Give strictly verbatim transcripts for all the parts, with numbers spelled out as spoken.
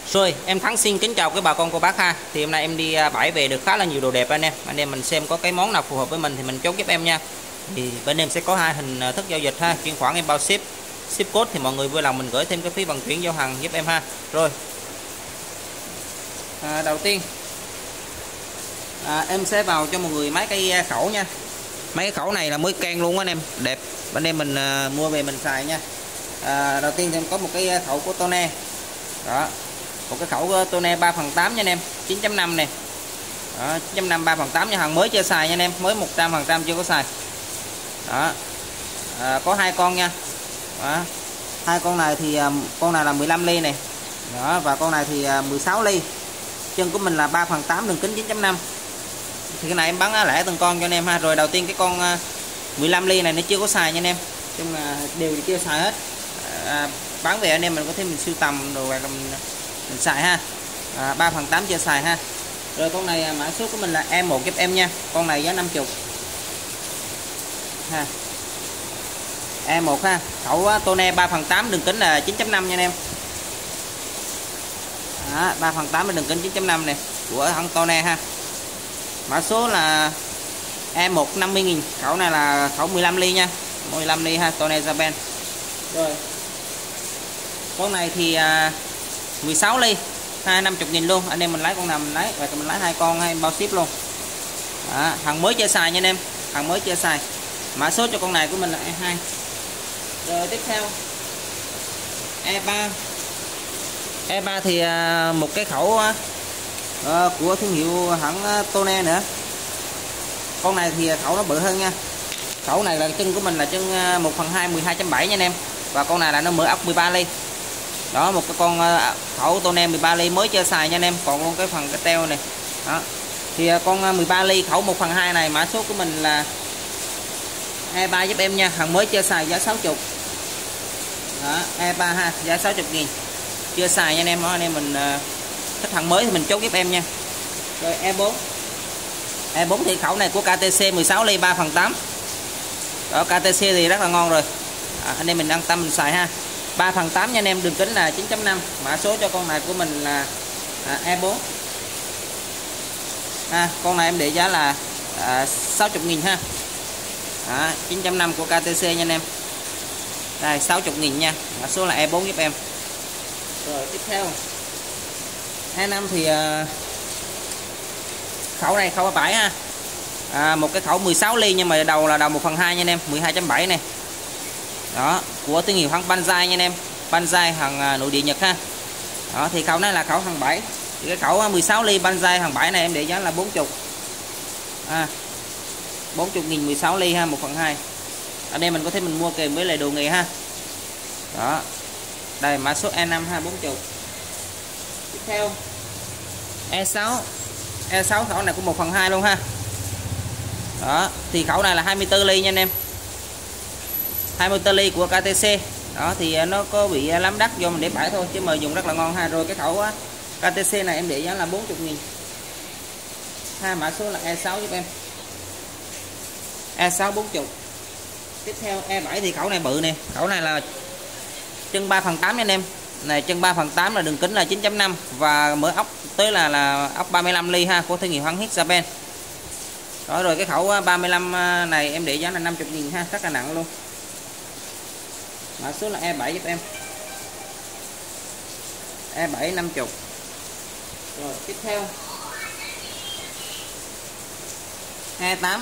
Rồi, em Thắng xin kính chào quý bà con cô bác ha. Thì hôm nay em đi bãi về được khá là nhiều đồ đẹp anh em. Anh em mình xem có cái món nào phù hợp với mình thì mình chốt giúp em nha. Thì bên em sẽ có hai hình thức giao dịch ha. Chuyển khoản em bao ship, ship code thì mọi người vui lòng mình gửi thêm cái phí vận chuyển giao hàng giúp em ha. Rồi. À, đầu tiên à, em sẽ vào cho mọi người mấy cây khẩu nha. Mấy cái khẩu này là mới can luôn anh em, đẹp. Bên em mình à, mua về mình xài nha. À, đầu tiên thì em có một cái khẩu của Tone. Đó. Một cái khẩu Tone ba phần tám nha anh em, chín chấm năm này. Đó, chín chấm năm ba phần tám nha, hàng mới chưa xài nha anh em, mới một trăm phần trăm chưa có xài. Đó. À, có hai con nha. Đó. Hai con này thì con này là mười lăm ly này. Đó, và con này thì mười sáu ly. Chân của mình là ba phần tám, đường kính chín chấm năm. Thì cái này em bán lẻ từng con cho anh em ha. Rồi đầu tiên cái con mười lăm ly này nó chưa có xài nha anh em. Chung là đều chưa xài hết. À, bán về anh em mình có thể mình sưu tầm đồ hoặc là mình, mình xài ha. À, ba phần tám chưa xài ha. Rồi con này mã số của mình là E một giúp em nha. Con này giá năm mươi ha. E một ha. Khẩu Tone ba phần tám, đường kính là chín chấm năm nha anh em. Đó, ba phần tám đường kính chín chấm năm này của hãng Tone ha. Mã số là E một năm mươi nghìn. Khẩu này là khẩu mười lăm ly nha. mười lăm ly ha, Tone Japan. Rồi. Con này thì à, mười sáu ly, hai năm mươi nghìn luôn. Anh em mình lấy con nào mình lấy, và mình lấy hai con hay bao ship luôn. Đó, hàng mới chưa xài nha anh em, hàng mới chưa xài. Mã số cho con này của mình là E hai. Rồi tiếp theo E ba. E ba thì à, một cái khẩu à, của thương hiệu hãng Tone nữa. Con này thì khẩu nó bự hơn nha. Khẩu này là chân của mình là chân một phần hai, mười hai chấm bảy nha anh em. Và con này là nó mở ốc mười ba ly. Đó, một cái con khẩu Tone mười ba ly mới chưa xài nha anh em, còn luôn cái phần cái teo này. Đó. Thì con mười ba ly khẩu một phần hai này mã số của mình là E ba giúp em nha, hàng mới chưa xài giá sáu mươi. Đó, E ba ha, giá sáu mươi nghìn. Chưa xài nha anh em, đó anh em mình thích hàng mới thì mình chốt giúp em nha. Rồi E bốn. E bốn thì khẩu này của ca tê xê mười sáu ly ba phần tám. Đó, ca tê xê thì rất là ngon rồi. À, anh em mình an tâm mình xài ha. ba phần tám nha anh em, đường kính là chín chấm năm. Mã số cho con này của mình là à, E bốn. À, con này em để giá là à, sáu mươi nghìn ha. À, chín chấm năm của ca tê xê nha anh em. Đây sáu mươi nghìn nha. Mã số là E bốn giúp em. Rồi tiếp theo E năm thì à, khẩu này khẩu bảy ha. À, một cái khẩu mười sáu ly nhưng mà đầu là đầu một phần hai nha anh em, mười hai chấm bảy này. Đó, của thương hiệu hãng Banzai nha anh em. Banzai hàng nội địa Nhật ha. Đó, thì khẩu này là khẩu hàng bảy. Thì cái khẩu mười sáu ly Banzai hàng bảy này em để giá là bốn mươi. À, bốn mươi nghìn mười sáu ly ha, một phần hai. Ở đây mình có thể mình mua kèm với lại đồ nghề ha. Đó. Đây mã số E năm ha, bốn mươi. Tiếp theo E sáu. E sáu khẩu này cũng một phần hai luôn ha. Đó, thì khẩu này là hai mươi tư ly nha anh em. hai mươi tư ly của ca tê xê. Đó thì nó có bị lắm đắt do mình để bãi thôi chứ mà dùng rất là ngon ha. Rồi cái khẩu á, ca tê xê này em để giá là bốn mươi nghìn. Ha, mã số là E sáu giúp em. E sáu bốn mươi. Tiếp theo E bảy thì khẩu này bự nè, khẩu này là chân ba phần tám nha anh em. Này chân ba phần tám là đường kính là chín chấm năm và mở ốc tới là là ốc ba mươi lăm ly ha, của thương hiệu hãng Japan. Đó, rồi cái khẩu ba mươi lăm này em để giá là năm mươi nghìn ha, rất là nặng luôn. Mã số là E bảy giúp em. E bảy năm mươi. Rồi tiếp theo E tám.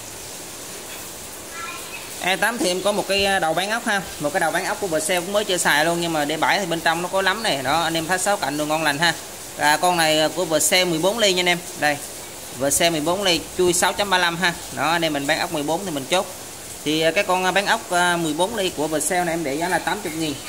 E tám thì em có một cái đầu bán ốc ha, một cái đầu bán ốc của bờ xe cũng mới chưa xài luôn nhưng mà để bãi thì bên trong nó có lắm này. Đó, anh em thấy sáu cạnh đồ ngon lành ha. À, con này của bờ xe mười bốn ly nha anh em. Đây. Vợ xe mười bốn ly, chui sáu chấm ba lăm ha. Đó, anh em mình bán ốc mười bốn thì mình chốt. Thì cái con bán ốc mười bốn ly của Vietcell này em để giá là tám mươi nghìn.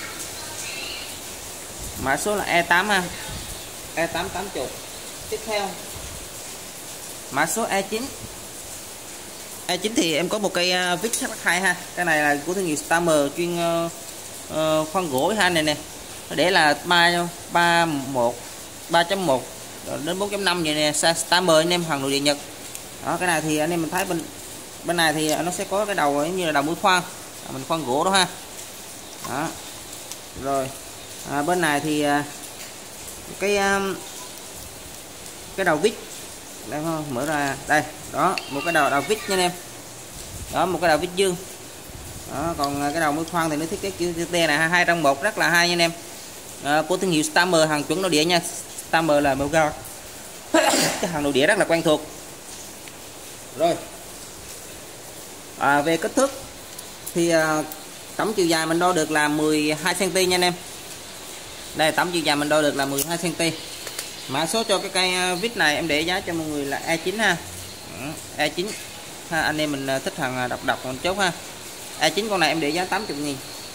Mã số là E tám ha. E tám tám mươi. Tiếp theo mã số E chín. E chín thì em có một cây vít rất hay ha. Cái này là của thương hiệu Starmer chuyên uh, uh, khoan gỗ ha này nè. Nó để là ba một ba chấm một đến bốn chấm năm vậy nè, Starmer anh em, hàng nội địa Nhật. Đó, cái này thì anh em mình thấy bên bên này thì nó sẽ có cái đầu như là đầu mũi khoan, mình khoan gỗ đó ha. Đó. Rồi à, bên này thì cái um, cái đầu vít đây không, mở ra đây đó, một cái đầu đầu vít nha anh em, đó một cái đầu vít dương đó. Còn cái đầu mũi khoan thì nó thiết kế kiểu T này hai trong một, rất là hay nha anh em, à, của thương hiệu Stammer, hàng chuẩn nội địa nha. Stammer là màu cao cái hàng nội địa rất là quen thuộc rồi. À, về kích thước thì à, tổng chiều dài mình đo được là mười hai xăng ti mét nha anh em. Đây, tổng chiều dài mình đo được là mười hai xăng ti mét. Mã số cho cái cây vít này em để giá cho mọi người là E chín ha. E chín ha, anh em mình thích hàng độc độc một chút ha. E chín con này em để giá tám mươi nghìn,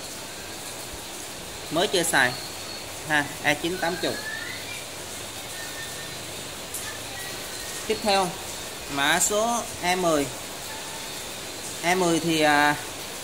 mới chưa xài ha. E chín tám mươi. Tiếp theo mã số E mười. E mười thì à,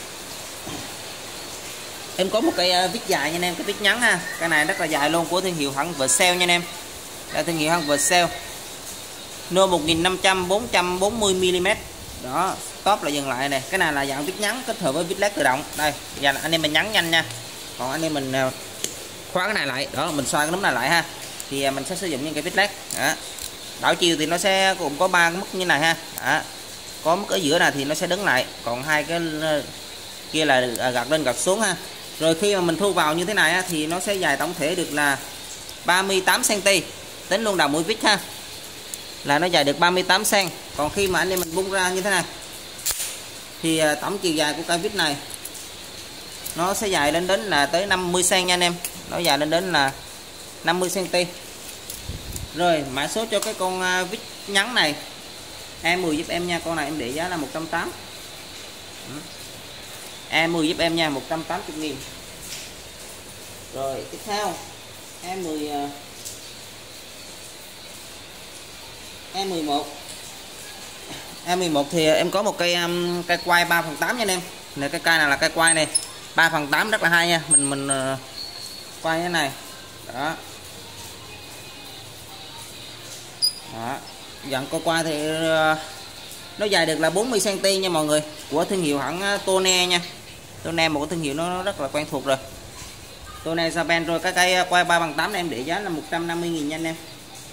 em có một cây vít dài nha anh em, cái vít ngắn ha. Cái này rất là dài luôn, của thương hiệu hãng Vercel nha anh em. Đây, thương hiệu hãng Vercel. Nô một nghìn năm trăm bốn trăm bốn mươi mi li mét. Đó, stop là dừng lại này. Cái này là dạng vít ngắn kết hợp với vít led tự động. Đây, giờ anh em mình nhấn nhanh nha. Còn anh em mình khóa cái này lại, đó mình xoay cái núm này lại ha. Thì mình sẽ sử dụng những cái vít led. Đó. Đảo chiều thì nó sẽ gồm có ba cái mức như này ha. Đó. Có mức ở giữa này thì nó sẽ đứng lại, còn hai cái kia là gạt lên gạt xuống ha. Rồi khi mà mình thu vào như thế này á, thì nó sẽ dài tổng thể được là ba mươi tám xăng ti mét, tính luôn đầu mũi vít ha, là nó dài được ba mươi tám xăng. Còn khi mà anh em mình bung ra như thế này thì tổng chiều dài của cây vít này nó sẽ dài lên đến là tới năm mươi xăng nha anh em, nó dài lên đến là năm mươi xăng ti mét. Rồi mã số cho cái con vít ngắn này E mười giúp em nha, con này em để giá là một trăm tám mươi. E mười giúp em nha, một trăm tám mươi nghìn. Rồi tiếp theo E mười E mười một. E mười một thì em có một cây um, cây quay ba phần tám nha anh em. Này cái cây này là cây quay này ba phần tám rất là hay nha. Mình mình uh, quay cái này. Đó. Đó. Dặn coi qua thì uh, nó dài được là bốn mươi xăng ti mét nha mọi người, của thương hiệu hãng Tone nha. Tone một cái thương hiệu nó rất là quen thuộc rồi. Tone Japan. Rồi cái cây quay ba bằng tám này em để giá là một trăm năm mươi nghìn nha anh em.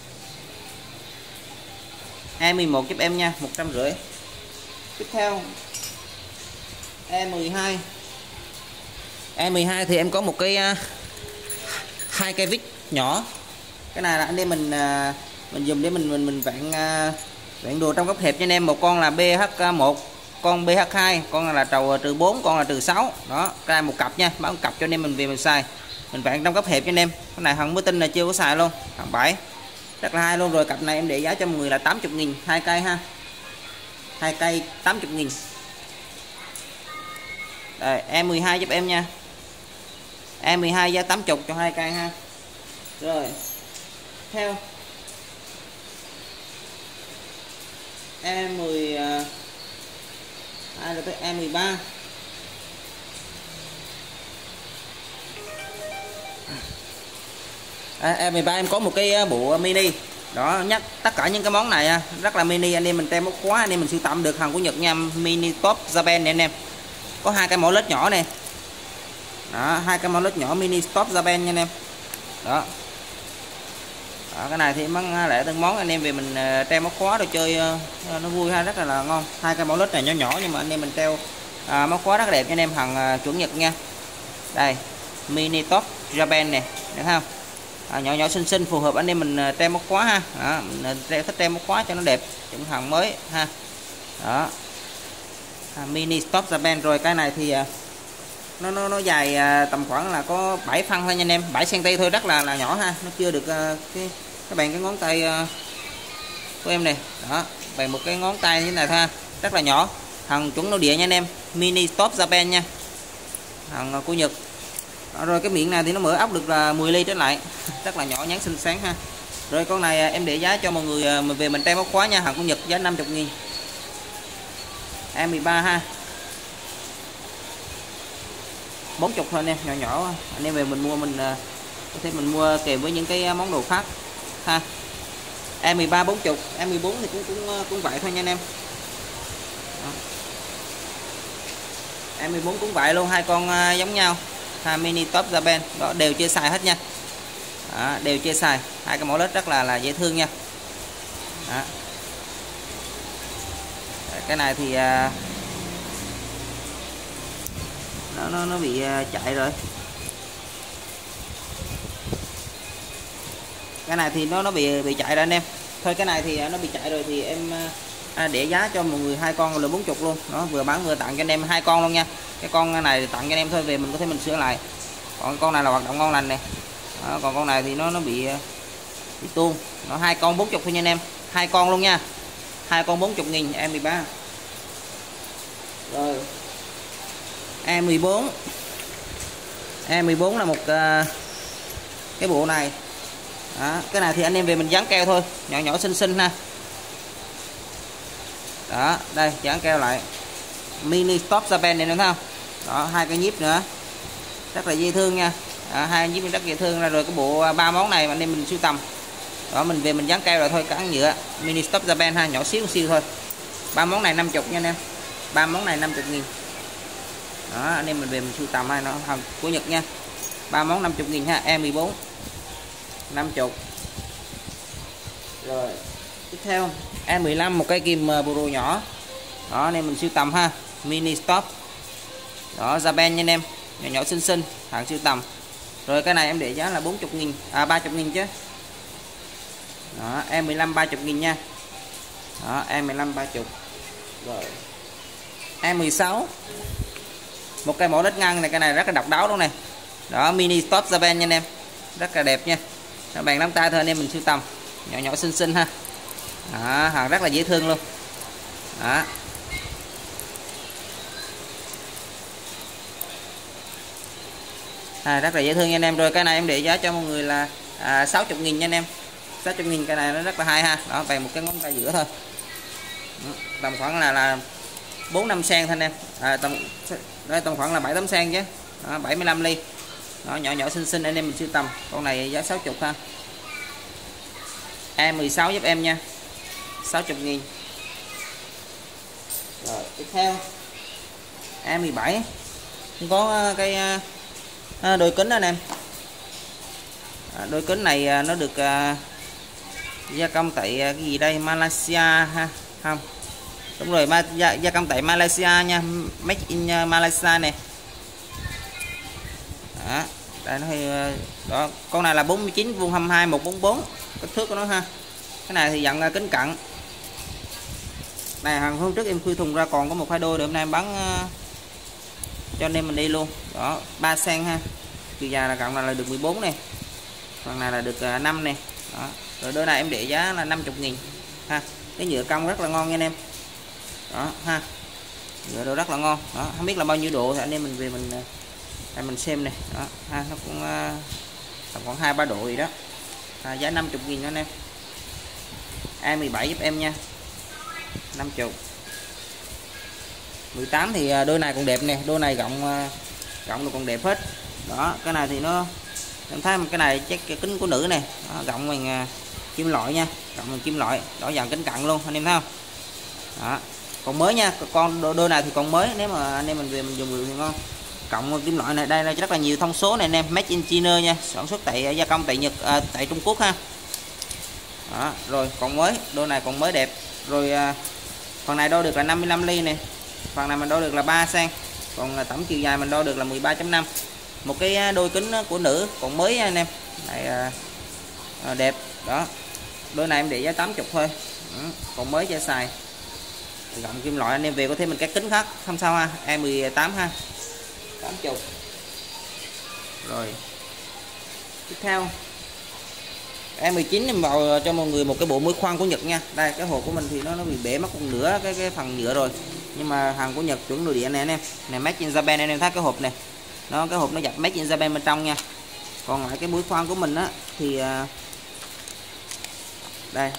E mười một giúp em nha, một trăm rưỡi. Tiếp theo E mười hai. E mười hai thì em có một cái uh, hai cây vít nhỏ. Cái này là anh em mình uh, mình dùng để mình mình mình vặn uh, vặn đồ trong góc hẹp cho anh em. Một con là B H một, con B H hai, con là trầu trừ bốn, con là trừ sáu. Đó, cái này một cặp nha, bán một cặp cho anh em mình về mình xài. Mình vặn trong góc hẹp cho anh em. Cái này hàng mới tinh là chưa có xài luôn, hàng bảy. Rất là hay luôn. Rồi cặp này em để giá cho mọi người là tám mươi nghìn, hai cây ha. Hai cây tám mươi nghìn. Đây, E mười hai giúp em nha. E mười hai giá tám mươi cho hai cây ha. Rồi. Theo E mười hai là tới E mười ba. À, E mười ba em có một cái bộ mini. Đó, nhắc tất cả những cái món này rất là mini, anh em mình tem móc khóa, anh em mình sưu tầm được hàng của Nhật nha. Mini top Japan này anh em. Có hai cái mẫu led nhỏ này. Đó, hai cái mẫu led nhỏ mini top Japan nha anh em. Đó. Đó, cái này thì món lẻ từng món anh em về mình treo móc khóa rồi chơi nó vui ha, rất là, là ngon. Hai cái mẫu led này nhỏ nhỏ nhưng mà anh em mình treo à, móc khóa rất là đẹp cho anh em, hàng chuẩn Nhật nha. Đây, mini top Japan này, được không? À, nhỏ nhỏ xinh xinh phù hợp anh em mình treo móc khóa ha. Đó, mình treo thích treo móc khóa cho nó đẹp, chuẩn hàng mới ha. Đó. À, mini top Japan. Rồi cái này thì nó nó nó dài tầm khoảng là có bảy phân thôi nha anh em, bảy xăng ti mét thôi, rất là là nhỏ ha, nó chưa được uh, cái các bạn cái ngón tay uh, của em này. Đó, bằng một cái ngón tay như thế này thôi, rất là nhỏ, hàng chuẩn nội địa nha anh em, mini top Japan nha, hàng của Nhật. Đó, rồi cái miệng này thì nó mở ốc được là mười ly trở lại, rất là nhỏ nhắn xinh xắn ha. Rồi con này em để giá cho mọi người mình về mình treo móc khóa nha, hàng của Nhật giá năm mươi nghìn. E mười ba ha, bốn mươi thôi anh em, nhỏ nhỏ anh em về mình mua mình có thể mình mua kèm với những cái món đồ khác ha. E mười ba bốn mươi, E mười bốn thì cũng cũng cũng vậy thôi nha anh em. Đó. E mười bốn cũng vậy luôn, hai con giống nhau ha, mini top Japan đó, đều chưa xài hết nha. Đó, đều chia size, hai cái mẫu led rất là là dễ thương nha. Đó. Cái này thì à, nó nó nó bị à, chạy rồi. Cái này thì nó nó bị bị chạy rồi anh em. Thôi cái này thì nó bị chạy rồi thì em à, để giá cho mọi người hai con là bốn mươi luôn. Nó vừa bán vừa tặng cho anh em hai con luôn nha. Cái con này thì tặng cho anh em thôi, về mình có thể mình sửa lại. Còn con này là hoạt động ngon lành này. Đó, còn con này thì nó nó bị bị tuôn. Nó hai con bốn mươi thôi nha anh em. Hai con luôn nha. Hai con bốn mươi nghìn em mười ba. Rồi. em mười bốn. em mười bốn là một uh, cái bộ này. Đó, cái này thì anh em về mình dán keo thôi, nhỏ nhỏ xinh xinh ha. Đó, đây dán keo lại. Mini stop Japan này, đúng không? Đó, hai cái nhíp nữa. Rất là dễ thương nha. Đó, hai nhíp rất dễ thương ra rồi. Cái bộ ba món này mà anh em mình sưu tầm. Đó, mình về mình dán keo rồi thôi, cán nhựa. Mini stop Japan ha, nhỏ xíu xíu thôi. Ba món này năm mươi nha anh em. Ba món này năm mươi nghìn. Đó, anh em mình về mình sưu tầm hay nó hàng của Nhật nha. Ba món năm mươi nghìn ha, em mười bốn. năm mươi. Rồi, tiếp theo em mười lăm, một cái kim Pro nhỏ. Đó, nên mình sưu tầm ha, mini stop. Đó, Japan nha anh em, nhỏ nhỏ xinh xinh, hàng sưu tầm. Rồi cái này em để giá là bốn mươi nghìn, à ba mươi nghìn chứ. Đó, em mười lăm ba mươi nghìn nha. Đó, em mười lăm ba mươi. Rồi. em mười sáu. Một cái mẫu đất ngang này, cái này rất là độc đáo luôn này. Đó, mini stop Japan nha anh em. Rất là đẹp nha. Các bạn nắm tay thôi anh em mình sưu tầm. Nhỏ nhỏ xinh xinh ha. Đó, hàng rất là dễ thương luôn. Đó. À, rất là dễ thương nha anh em. Rồi cái này em để giá cho mọi người là à, sáu mươi nghìn nha anh em. sáu mươi nghìn, cái này nó rất là hay ha. Đó, bằng một cái ngón tay giữa thôi. Tầm khoảng là là bốn năm cm thôi anh em. À, tầm đây tầm khoảng là bảy tám cm chứ. Đó, bảy mươi lăm ly. Đó, nhỏ nhỏ xinh xinh anh em mình sưu tầm. Con này giá sáu mươi ha. em mười sáu giúp em nha. sáu mươi nghìn. Rồi, tiếp theo em mười bảy. Có cái đôi kính đó anh em. Đôi kính này nó được gia công tại cái gì đây, Malaysia ha, không đúng rồi, gia, gia công tại Malaysia nha, made in Malaysia này. Đó, đây nó hơi, đó, con này là bốn mươi chín vuông hai mươi hai một bốn bốn kích thước của nó ha. Cái này thì dặn kính cận. Này hàng hôm trước em khui thùng ra còn có một hai đôi, để hôm nay em bán uh, cho anh em mình đi luôn. Đó, ba xăng ha. Chiều dài là cận là được mười bốn này. Phần này là được uh, năm này. Đó. Rồi đôi này em để giá là năm mươi nghìn ha. Cái nhựa cong rất là ngon nha anh em. Đó ha. Nhựa đồ rất là ngon. Đó, không biết là bao nhiêu độ thì anh em mình về mình uh, mình xem này. Đó ha, nó cũng uh, khoảng hai ba độ gì đó. À, giá năm mươi nghìn đó anh em. em mười bảy giúp em nha. năm mươi. mười tám thì đôi này còn đẹp nè, đôi này rộng rộng được còn đẹp hết. Đó, cái này thì nó em thấy cái này chắc cái kính của nữ này, đó, rộng bằng kim loại nha, rộng bằng kim loại, đỏ dàn kính cận luôn anh em thấy không? Đó, còn mới nha, con đôi, đôi này thì còn mới, nếu mà anh em mình về mình dùng được thì ngon. Cộng kim loại này, đây là rất là nhiều thông số này anh em, made in China nha, sản xuất tại gia công tại Nhật, à, tại Trung Quốc ha. Đó, rồi còn mới, đôi này còn mới đẹp. Rồi à, phần này đo được là năm mươi lăm ly này, phần này mình đo được là ba xăng, còn tổng chiều dài mình đo được là mười ba chấm năm. Một cái đôi kính của nữ còn mới anh em này, à, à, đẹp. Đó, đôi này em để giá tám mươi thôi. Ừ, còn mới cho xài, gọng kim loại anh em về có thể mình cắt kính khác không sao ha. em mười tám ha, tám mươi. Rồi tiếp theo em mười chín em vào cho mọi người một cái bộ mũi khoan của Nhật nha. Đây cái hộp của mình thì nó nó bị bể mất một nửa cái cái phần nhựa rồi, nhưng mà hàng của Nhật chuẩn nội địa này anh em. Này made in Japan anh em thấy cái hộp này, nó cái hộp nó dập made in Japan bên trong nha. Còn lại cái mũi khoan của mình á thì đây.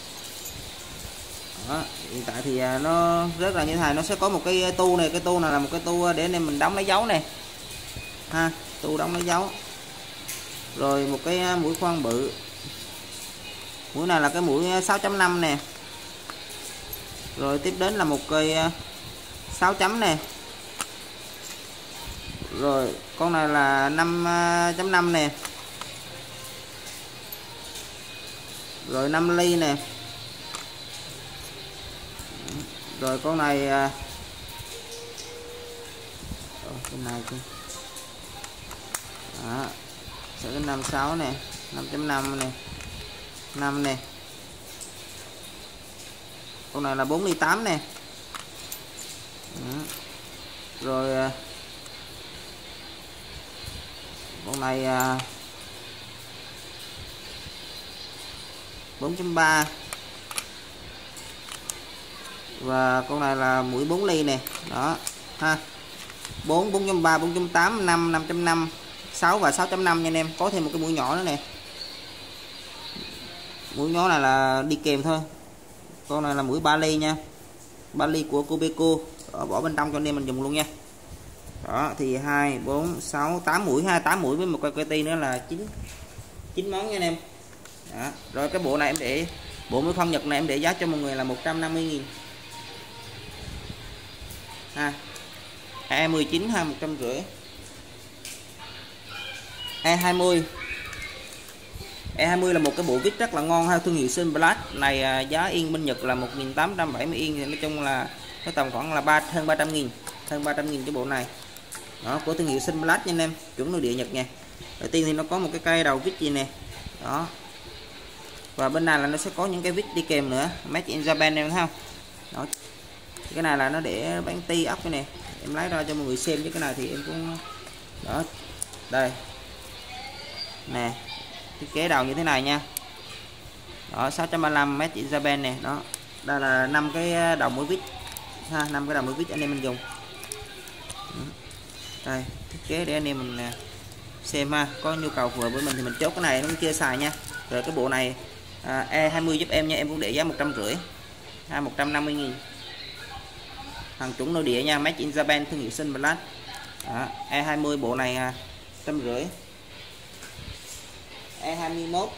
Đó, hiện tại thì nó rất là như thế này, nó sẽ có một cái tu này, cái tu này là một cái tu để anh em mình đóng lấy dấu này ha, tu đóng lấy dấu. Rồi một cái mũi khoan bự, mũi này là cái mũi sáu chấm năm nè. Rồi tiếp đến là một cây sáu chấm nè. Rồi con này là năm chấm năm nè. Rồi năm ly nè. Rồi con này à, con này chứ. Đó. Sẽ đến năm sáu nè, năm chấm năm nè, năm nè. Con này là bốn ly tám nè. Đó. Rồi à, con này à, bốn chấm ba. Và con này là mũi bốn ly nè. Đó ha. bốn, bốn chấm ba, bốn chấm tám, năm, năm chấm năm, sáu và sáu chấm năm nha anh em. Có thêm một cái mũi nhỏ nữa nè. Mũi nhỏ này là đi kèm thôi. Con này là mũi ba ly nha. ba ly của Cobeco. Đó, bỏ bên trong cho anh em mình dùng luôn nha. Đó thì hai, bốn, sáu, tám mũi ha, tám mũi với một cây ti nữa là chín chín món nha anh em. Đó. Rồi cái bộ này em để bộ mũi khoan Nhật này em để giá cho mọi người là một trăm năm mươi nghìn ha. E mười chín ha, một trăm rưỡi. E hai mươi. E hai mươi là một cái bộ vít rất là ngon ha, thương hiệu Sunblast này. À, giá yên bên Nhật là một nghìn tám trăm bảy mươi yên, thì nói chung là nó tầm khoảng là ba hơn ba trăm nghìn, hơn ba trăm nghìn cái bộ này. Đó, của thương hiệu Sunblast nha anh em, chuẩn nội địa Nhật nha. Đầu tiên thì nó có một cái cây đầu vít gì nè. Đó. Và bên này là nó sẽ có những cái vít đi kèm nữa, Made in Japan em thấy không? Đó. Cái này là nó để bán ti ốc cái này. Em lấy ra cho mọi người xem, chứ cái này thì em cũng đó. Đây. Nè. Thiết kế đầu như thế này nha. Đó, sáu trăm ba mươi lăm Made in Japan nè. Đó. Đây là năm cái đầu mũi vít ha, năm cái đầu mũi vít anh em mình dùng. Đây, thiết kế để anh em mình xem ha, có nhu cầu vừa với mình thì mình chốt cái này, nó chưa xài nha. Rồi cái bộ này à, E hai mươi giúp em nha, em cũng để giá một trăm rưỡi ha, một trăm năm mươi nghìn. Hàng chuẩn nội địa nha, Made in Japan, thương hiệu Sunblast. E hai mươi bộ này à, một trăm rưỡi. E hai mươi mốt.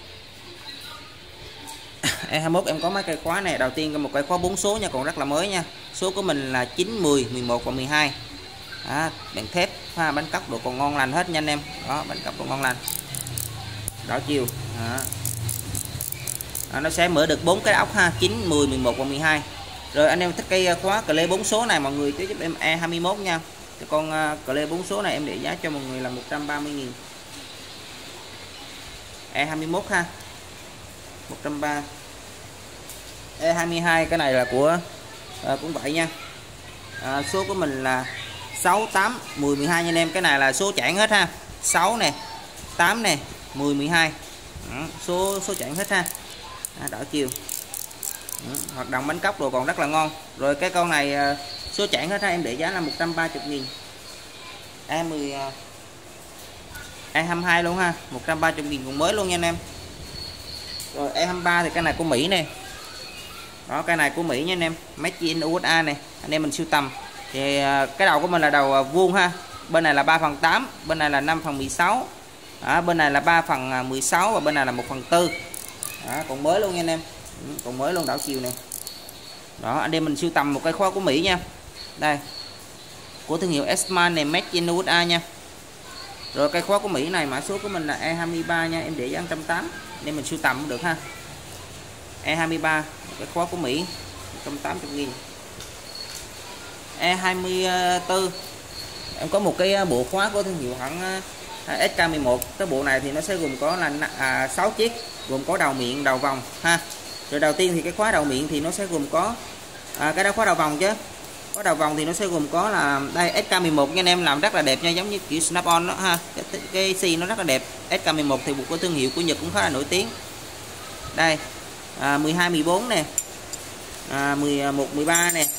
E hai mươi mốt em có mấy cây khóa này. Đầu tiên có một cây khóa bốn số nha, còn rất là mới nha. Số của mình là chín, mười, mười một và mười hai. Đó, bằng thép ha, bánh cóc độ còn ngon lành hết nha anh em. Đó, bánh cóc độ ngon lành. Đảo chiều. Đó. Đó, nó sẽ mở được bốn cái ốc ha, chín, mười, mười một và mười hai. Rồi anh em thích cây khóa cờ lê bốn số này mọi người giúp em E hai mươi mốt nha. Cái con cờ lê bốn số này em để giá cho mọi người là một trăm ba mươi nghìn. E hai mươi mốt ha. một trăm ba mươi. E hai mươi hai cái này là của à, cũng vậy nha. À, số của mình là sáu, tám, mười, mười hai nha anh em. Cái này là số chẵn hết ha. sáu nè, tám nè, mười, mười hai. Đó, số số chẵn hết ha. À, đỏ chiều. Đó, hoạt động bánh cóc đồ còn rất là ngon. Rồi cái con này à, số chẵn hết ha, em để giá là một trăm ba mươi nghìn. E mười à, E hai mươi hai luôn ha, một trăm ba mươi nghìn còn mới luôn nha anh em. Rồi E hai mươi ba thì cái này của Mỹ nè. Đó, cái này của Mỹ nha anh em, Made in u ét a này, anh em mình sưu tầm. Thì cái đầu của mình là đầu vuông ha. Bên này là ba phần tám, bên này là năm phần mười sáu. Đó, bên này là ba phần mười sáu và bên này là một phần tư. Đó, còn mới luôn nha anh em. Còn mới luôn, đảo chiều này. Đó, anh em mình sưu tầm một cái khóa của Mỹ nha. Đây. Của thương hiệu Esman này, Made in u ét a nha. Rồi cái khóa của Mỹ này mã số của mình là E hai mươi ba nha, em để giá một trăm tám mươi nên mình sưu tầm cũng được ha. E hai mươi ba cái khóa của Mỹ một trăm tám mươi nghìn. E hai mươi tư em có một cái bộ khóa của thương hiệu hãng ét ca mười một. Cái bộ này thì nó sẽ gồm có là à, sáu chiếc, gồm có đầu miệng, đầu vòng ha. Rồi đầu tiên thì cái khóa đầu miệng thì nó sẽ gồm có à, cái đó khóa đầu vòng chứ. Khóa đầu vòng thì nó sẽ gồm có là đây ét ca mười một nha anh em, làm rất là đẹp nha, giống như kiểu Snap on đó ha. Cái, cái xi nó rất là đẹp. ét ca mười một thì một cái thương hiệu của Nhật cũng khá là nổi tiếng. Đây à, mười hai, mười bốn nè, à, mười một, mười ba nè,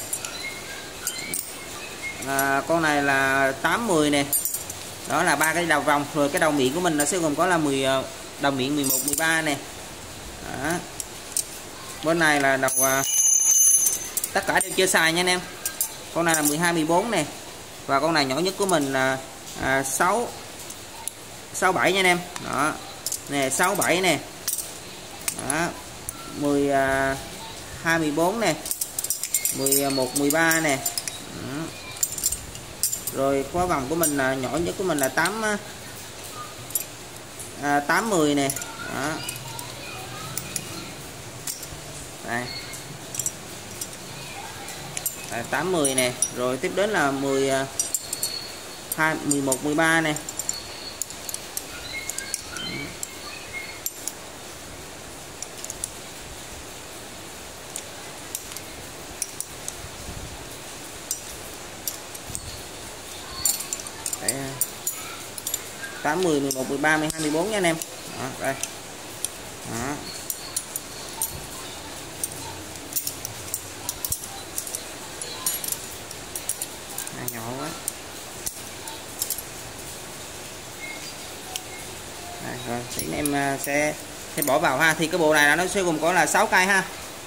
à, con này là tám, mười nè. Đó là ba cái đầu vòng. Rồi cái đầu miệng của mình nó sẽ gồm có là mười đầu miệng mười một, mười ba nè. Đó. Bên này là đầu à, tất cả đều chưa xài nha anh em. Con này là mười hai, mười bốn nè. Và con này nhỏ nhất của mình là à, sáu, sáu, bảy nha anh em. Đó. Nè sáu, bảy nè. Đó. mười hai, mười bốn nè, mười một, mười ba nè. Đó. Rồi khóa vòng của mình là nhỏ nhất của mình là tám, à, tám, mười nè. Đó. Đây. Đây, tám mười nè, rồi tiếp đến là mười hai mười một mười ba nè. Đấy, tám mười mười một mười ba mười hai mười bốn nha anh em. Đó, đây. Đó. À, nhỏ quá. Đây, rồi thì anh em sẽ sẽ bỏ vào ha. Thì cái bộ này là nó sẽ gồm có là sáu cây ha.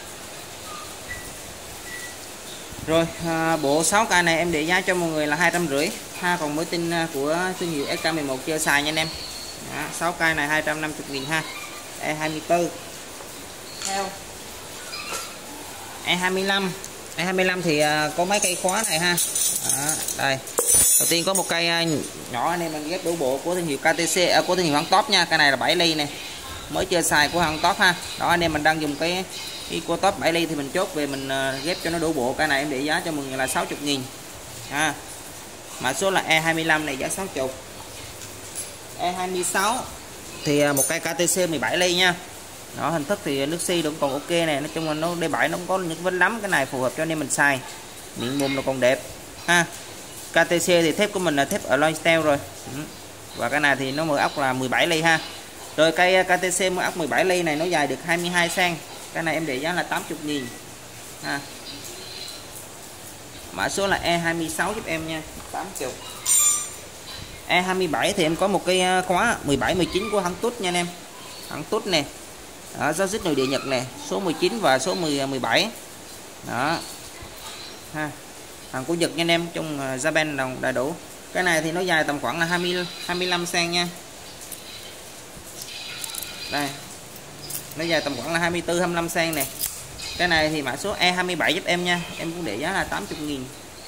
Rồi à, bộ sáu cây này em để giá cho mọi người là hai trăm rưỡi ha. Còn mới tin của thương hiệu ét ca mười một chưa xài nha anh em. Đó, sáu cây này hai trăm năm mươi nghìn ha. E hai mươi tư. Theo E hai mươi lăm. E hai mươi lăm thì à, có mấy cây khóa này ha. Đó, đây. Đầu tiên có một cây à, nhỏ anh em mình ghép đủ bộ của thương hiệu ca tê xê, à, của thương hiệu Hang Top nha. Cái này là bảy ly này. Mới chưa xài của Hang Top ha. Đó anh em mình đang dùng cái cái của Top bảy ly thì mình chốt về mình uh, ghép cho nó đủ bộ. Cái này em để giá cho mọi người là sáu mươi nghìn ha. Mã số là E hai mươi lăm này giá sáu mươi. E hai mươi sáu thì uh, một cây ca tê xê mười bảy ly nha. Đó, hình thức thì nước xi cũng còn ok này, nói chung là nó D bảy nó không có những vết lắm, cái này phù hợp cho anh em mình xài. Miệng mồm nó còn đẹp ha. ca tê xê thì thép của mình là thép alloy steel rồi. Ừ. Và cái này thì nó mở ốc là mười bảy ly ha. Rồi cây ca tê xê mở ốc mười bảy ly này nó dài được hai mươi hai xăng. Cái này em để giá là tám mươi nghìn ha. Mã số là E hai mươi sáu giúp em nha, tám mươi. E hai mươi bảy thì em có một cây khóa mười bảy mười chín của Hang Tut nha anh em. Hang Tut nè. Đó, giáo dít nội địa Nhật nè, số mười chín và số mười, mười bảy. Đó. Ha. Hàng của Nhật nha anh em, trong Japan đồng đầy đủ. Cái này thì nó dài tầm khoảng là hai mươi hai mươi lăm xăng nha. Đây. Nó dài tầm khoảng là hai mươi tư hai mươi lăm xăng này. Cái này thì mã số E hai mươi bảy giúp em nha. Em cũng để giá là tám mươi nghìn.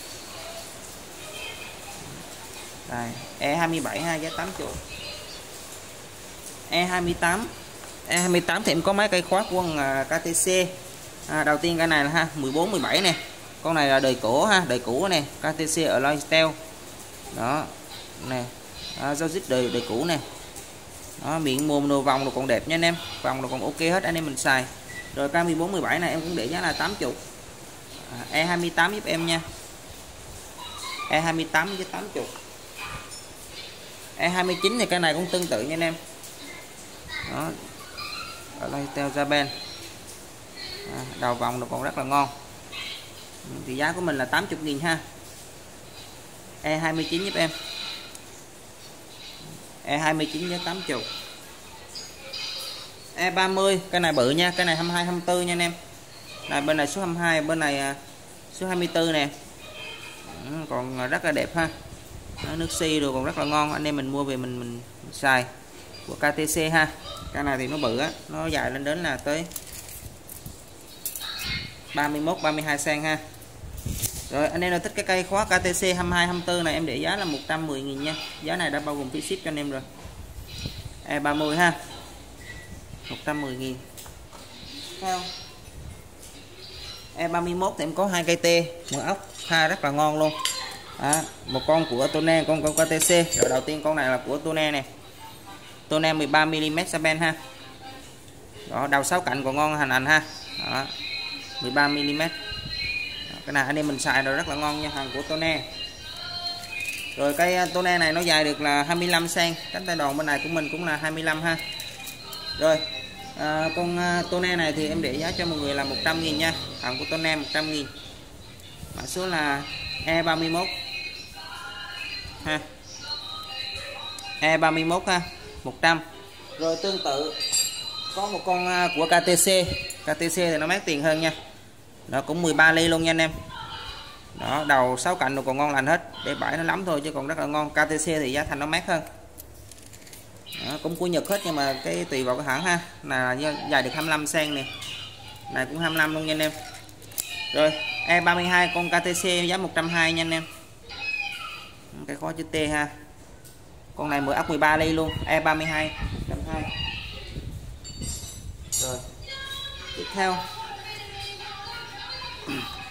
Đây, E hai mươi bảy ha, giá tám mươi. E hai mươi tám. E hai mươi tám thì em có mấy cây khóa của ca tê xê. À, đầu tiên cái này là ha, mười bốn mười bảy nè. Con này là đời cũ ha, đời cũ nè, ca tê xê ở Alloy Steel. Đó. Nè. À, dao dít đời đời cũ nè. Đó, miệng mồm đồ vòng đồ còn đẹp nha anh em. Vòng đồ còn ok hết anh em mình xài. Rồi K mười bốn mười bảy này em cũng để giá là tám mươi. À, E hai mươi tám giúp em nha. E hai mươi tám với tám mươi. E hai mươi chín thì cái này cũng tương tự nha anh em. Đó. Ở đây theo Japan. À, đầu vòng nó còn rất là ngon. Thì giá của mình là tám mươi nghìn ha. E hai mươi chín giúp em. E hai mươi chín với tám mươi. E ba mươi, cái này bự nha, cái này hai mươi hai hai mươi tư nha anh em. Này bên này số hai mươi hai, bên này số hai mươi tư nè. Còn rất là đẹp ha. Nước xi đồ còn rất là ngon, anh em mình mua về mình mình, mình xài của ca tê xê ha. Cái này thì nó bự á, nó dài lên đến là tới ba mươi mốt ba mươi hai xăng ha. Rồi anh em nào thích cái cây khóa ca tê xê hai mươi hai hai mươi tư này em để giá là một trăm mười nghìn nha. Giá này đã bao gồm phí ship cho anh em rồi. E ba mươi ha. một trăm mười nghìn. Theo E ba mươi mốt thì em có hai cây tê mở ốc ha, rất là ngon luôn. À, một con của Tone, con con ca tê xê. Rồi đầu tiên con này là của Tone nè. Tone mười ba mi li mét Japan ha. Đó, đầu sáu cạnh còn ngon hành hành ha. Đó, mười ba mi li mét. Cái này anh em mình xài rồi rất là ngon nha, hàng của Tone. Rồi cây Tone này nó dài được là hai mươi lăm xăng, cánh tay đòn bên này của mình cũng là hai mươi lăm ha. Rồi à, con Tone này thì em để giá cho mọi người là một trăm nghìn nha, hàng của Tone một trăm nghìn. Mã số là E ba mươi mốt ha. E ba mươi mốt ha, một trăm. Rồi tương tự có một con của ca tê xê. ca tê xê thì nó mát tiền hơn nha. Nó cũng mười ba ly luôn nha anh em. Đó, đầu sáu cạnh còn ngon lành hết, để bãi nó lắm thôi chứ còn rất là ngon. ca tê xê thì giá thành nó mát hơn. Đó, cũng của Nhật hết nhưng mà cái tùy vào cái hãng ha. Là dài được hai mươi lăm xăng nè. Này cũng hai mươi lăm luôn nha anh em. Rồi E ba mươi hai con ca tê xê giá một trăm hai mươi nha anh em. Cái khóa chữ T ha. Con này mở ốc mười ba ly luôn, E ba mươi hai một trăm hai mươi. Rồi tiếp theo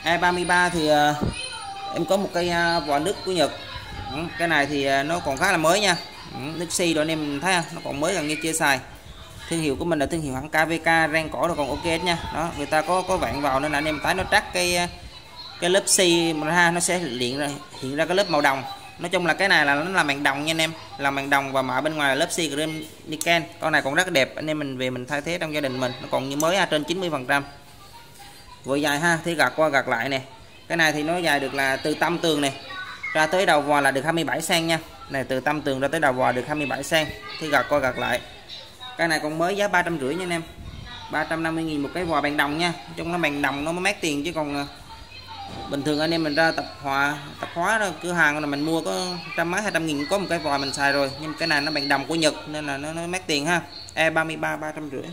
E ba mươi ba thì uh, em có một cây uh, vỏ nước của Nhật. Ừ, cái này thì uh, nó còn khá là mới nha. Ừ, nước xi rồi anh em thấy không? Nó còn mới, gần như chưa xài. Thương hiệu của mình là thương hiệu hãng ca vê ca, ren cỏ rồi còn ok hết nha. Đó, người ta có có vạn vào nên là anh em thấy nó trắc cái cái lớp xi mà ha, nó sẽ hiện ra hiện ra cái lớp màu đồng. Nói chung là cái này là nó là màng đồng nha anh em, là màng đồng và mạ bên ngoài là lớp xi cream niken. Con này còn rất đẹp, anh em mình về mình thay thế trong gia đình mình, nó còn như mới ha, trên chín mươi phần trăm. Vừa dài ha, thì gạt qua gạt lại nè. Cái này thì nó dài được là từ tâm tường này ra tới đầu vò là được hai mươi bảy xăng nha. Này, từ tâm tường ra tới đầu vò được hai mươi bảy xăng, thì gạt qua gạt lại. Cái này còn mới, giá ba trăm rưỡi nha anh em, ba trăm năm mươi nghìn một cái vò bằng đồng nha. Trong nó bằng đồng nó mới mát tiền, chứ còn bình thường anh em mình ra tập hòa tập hóa ra cửa hàng là mình mua có trăm mấy hai trăm nghìn có một cái vòi mình xài rồi, nhưng cái này nó bằng đồng của Nhật nên là nó, nó mát tiền ha. E ba mươi ba ba trăm rưỡi.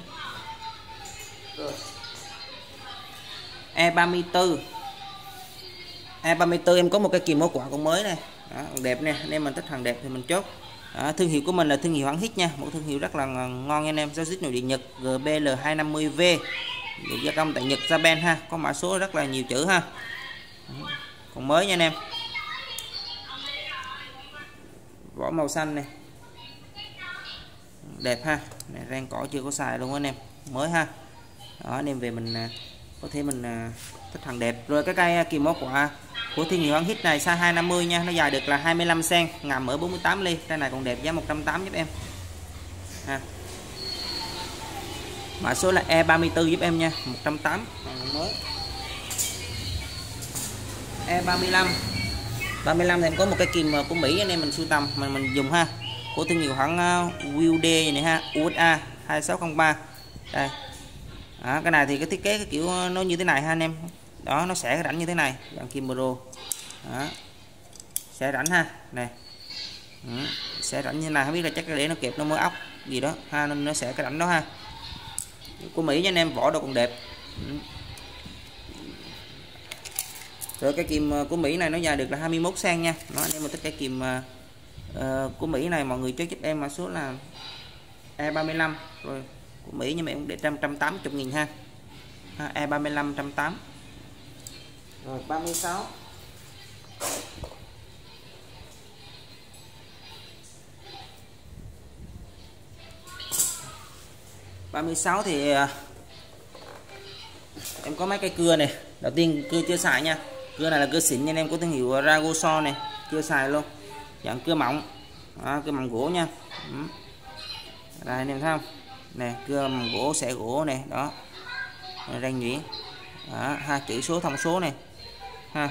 E ba mươi tư E ba mươi tư em có một cái kìm mẫu quả cũng mới này. Đó, đẹp nè, anh em mình thích hàng đẹp thì mình chốt. Đó, thương hiệu của mình là thương hiệu hãng Hit nha, một thương hiệu rất là ngon nha anh em. Giao dịch nội địa Nhật G B L hai năm mươi V, được gia công tại Nhật Japan ha, có mã số rất là nhiều chữ ha. Còn mới nha anh em, vỏ màu xanh này, đẹp ha. Này, ren cỏ chưa có xài luôn anh em, mới ha. Đó, anh em về mình có thể mình thích hàng đẹp. Rồi cái cây kìm móc quả của thương hiệu hãng Hit này size hai năm mươi nha, nó dài được là hai mươi lăm xăng, ngầm ở bốn mươi tám ly. Cái này còn đẹp, giá một trăm tám mươi giúp em ha. Mã số là E ba mươi tư giúp em nha, một trăm tám mươi mới. E ba mươi lăm ba mươi lăm thì em có một cái kìm của Mỹ anh em mình sưu tầm mình mình dùng ha, của thương hiệu hãng Wilde này ha, u ét a hai sáu không ba. Đây. Đó, cái này thì cái thiết kế cái kiểu nó như thế này ha anh em. Đó, nó sẽ rãnh như thế này, dạng kim pro. Đó. Sẽ rãnh ha, này. Ừ. Sẽ rãnh như thế này, không biết là chắc để nó kẹp nó mới ốc gì đó ha, nên nó sẽ cái rãnh đó ha. Của Mỹ nha anh em, vỏ đâu còn đẹp. Ừ. Rồi cái kìm của Mỹ này nó dài được là hai mươi mốt xăng nha. Nó anh em mình thích cái kìm uh, của Mỹ này mọi người chốt giúp em mã số là E ba mươi lăm rồi của Mỹ, nhưng mà em để trăm trăm tám mươi nghìn ha. ha E ba mươi lăm trăm tám mươi. Rồi ba mươi sáu. ba mươi sáu thì uh, em có mấy cây cưa này. Đầu tiên cưa chưa xài nha. Cưa này là cưa xịn nha anh em, của thương hiệu Ragoso này, chưa xài luôn. Dạng cưa mỏng. Đó, cưa bằng gỗ nha. Ừ. Đây anh em thấy không? Nè, cưa bằng gỗ, xẻ gỗ này, đó. Rang nhuyễn. Đó, hai chữ số thông số này. Ha.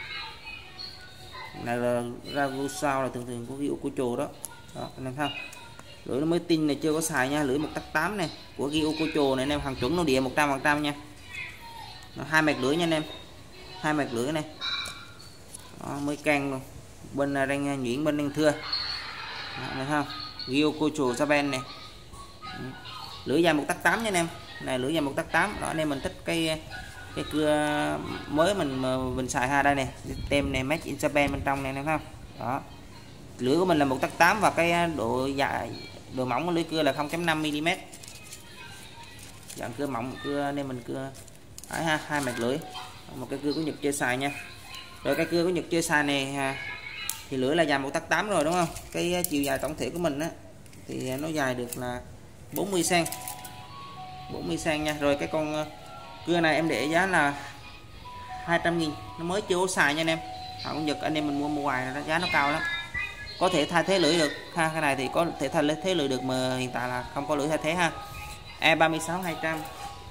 Này là Ragoso là thường thường của Gio Cocho đó. Đó, anh em thấy không? Lưỡi nó mới tinh này, chưa có xài nha, lưỡi một tắc tám này của Gio Cocho này anh em, hàng chuẩn nội địa một trăm phần trăm nha. Nó hai mạch lưỡi nha anh em. Hai mạch lưỡi này. Đó, mới căng luôn. Bên rang nhuyễn, bên đang thưa. Đó, này không? Gio Cocho Japan này. Ừ. Lưỡi dài một tắc tám nha anh em. Này lưỡi dài một tắc tám. Đó anh em mình thích cái cái cưa mới mình mình xài ha, đây này, tem này made in Japan bên trong này anh em thấy không? Đó. Lưỡi của mình là một tắc tám và cái độ dài độ mỏng của lưỡi cưa là không phẩy năm mi li mét. Dạng cưa mỏng, cưa nên mình cưa đấy ha, hai mạch lưỡi. Một cái cưa của Nhật chưa xài nha. Rồi cái cưa của Nhật chưa xài này ha, thì lưỡi là dài một tắc tám rồi đúng không? Cái chiều dài tổng thể của mình á thì nó dài được là bốn mươi xăng. bốn mươi xăng nha. Rồi cái con cưa này em để giá là hai trăm nghìn, nó mới chưa có xài nha anh em. Hàng của Nhật anh em mình mua mua ngoài giá nó cao lắm. Có thể thay thế lưỡi được ha, cái này thì có thể thay thế lưỡi được mà hiện tại là không có lưỡi thay thế ha. E ba mươi sáu hai trăm.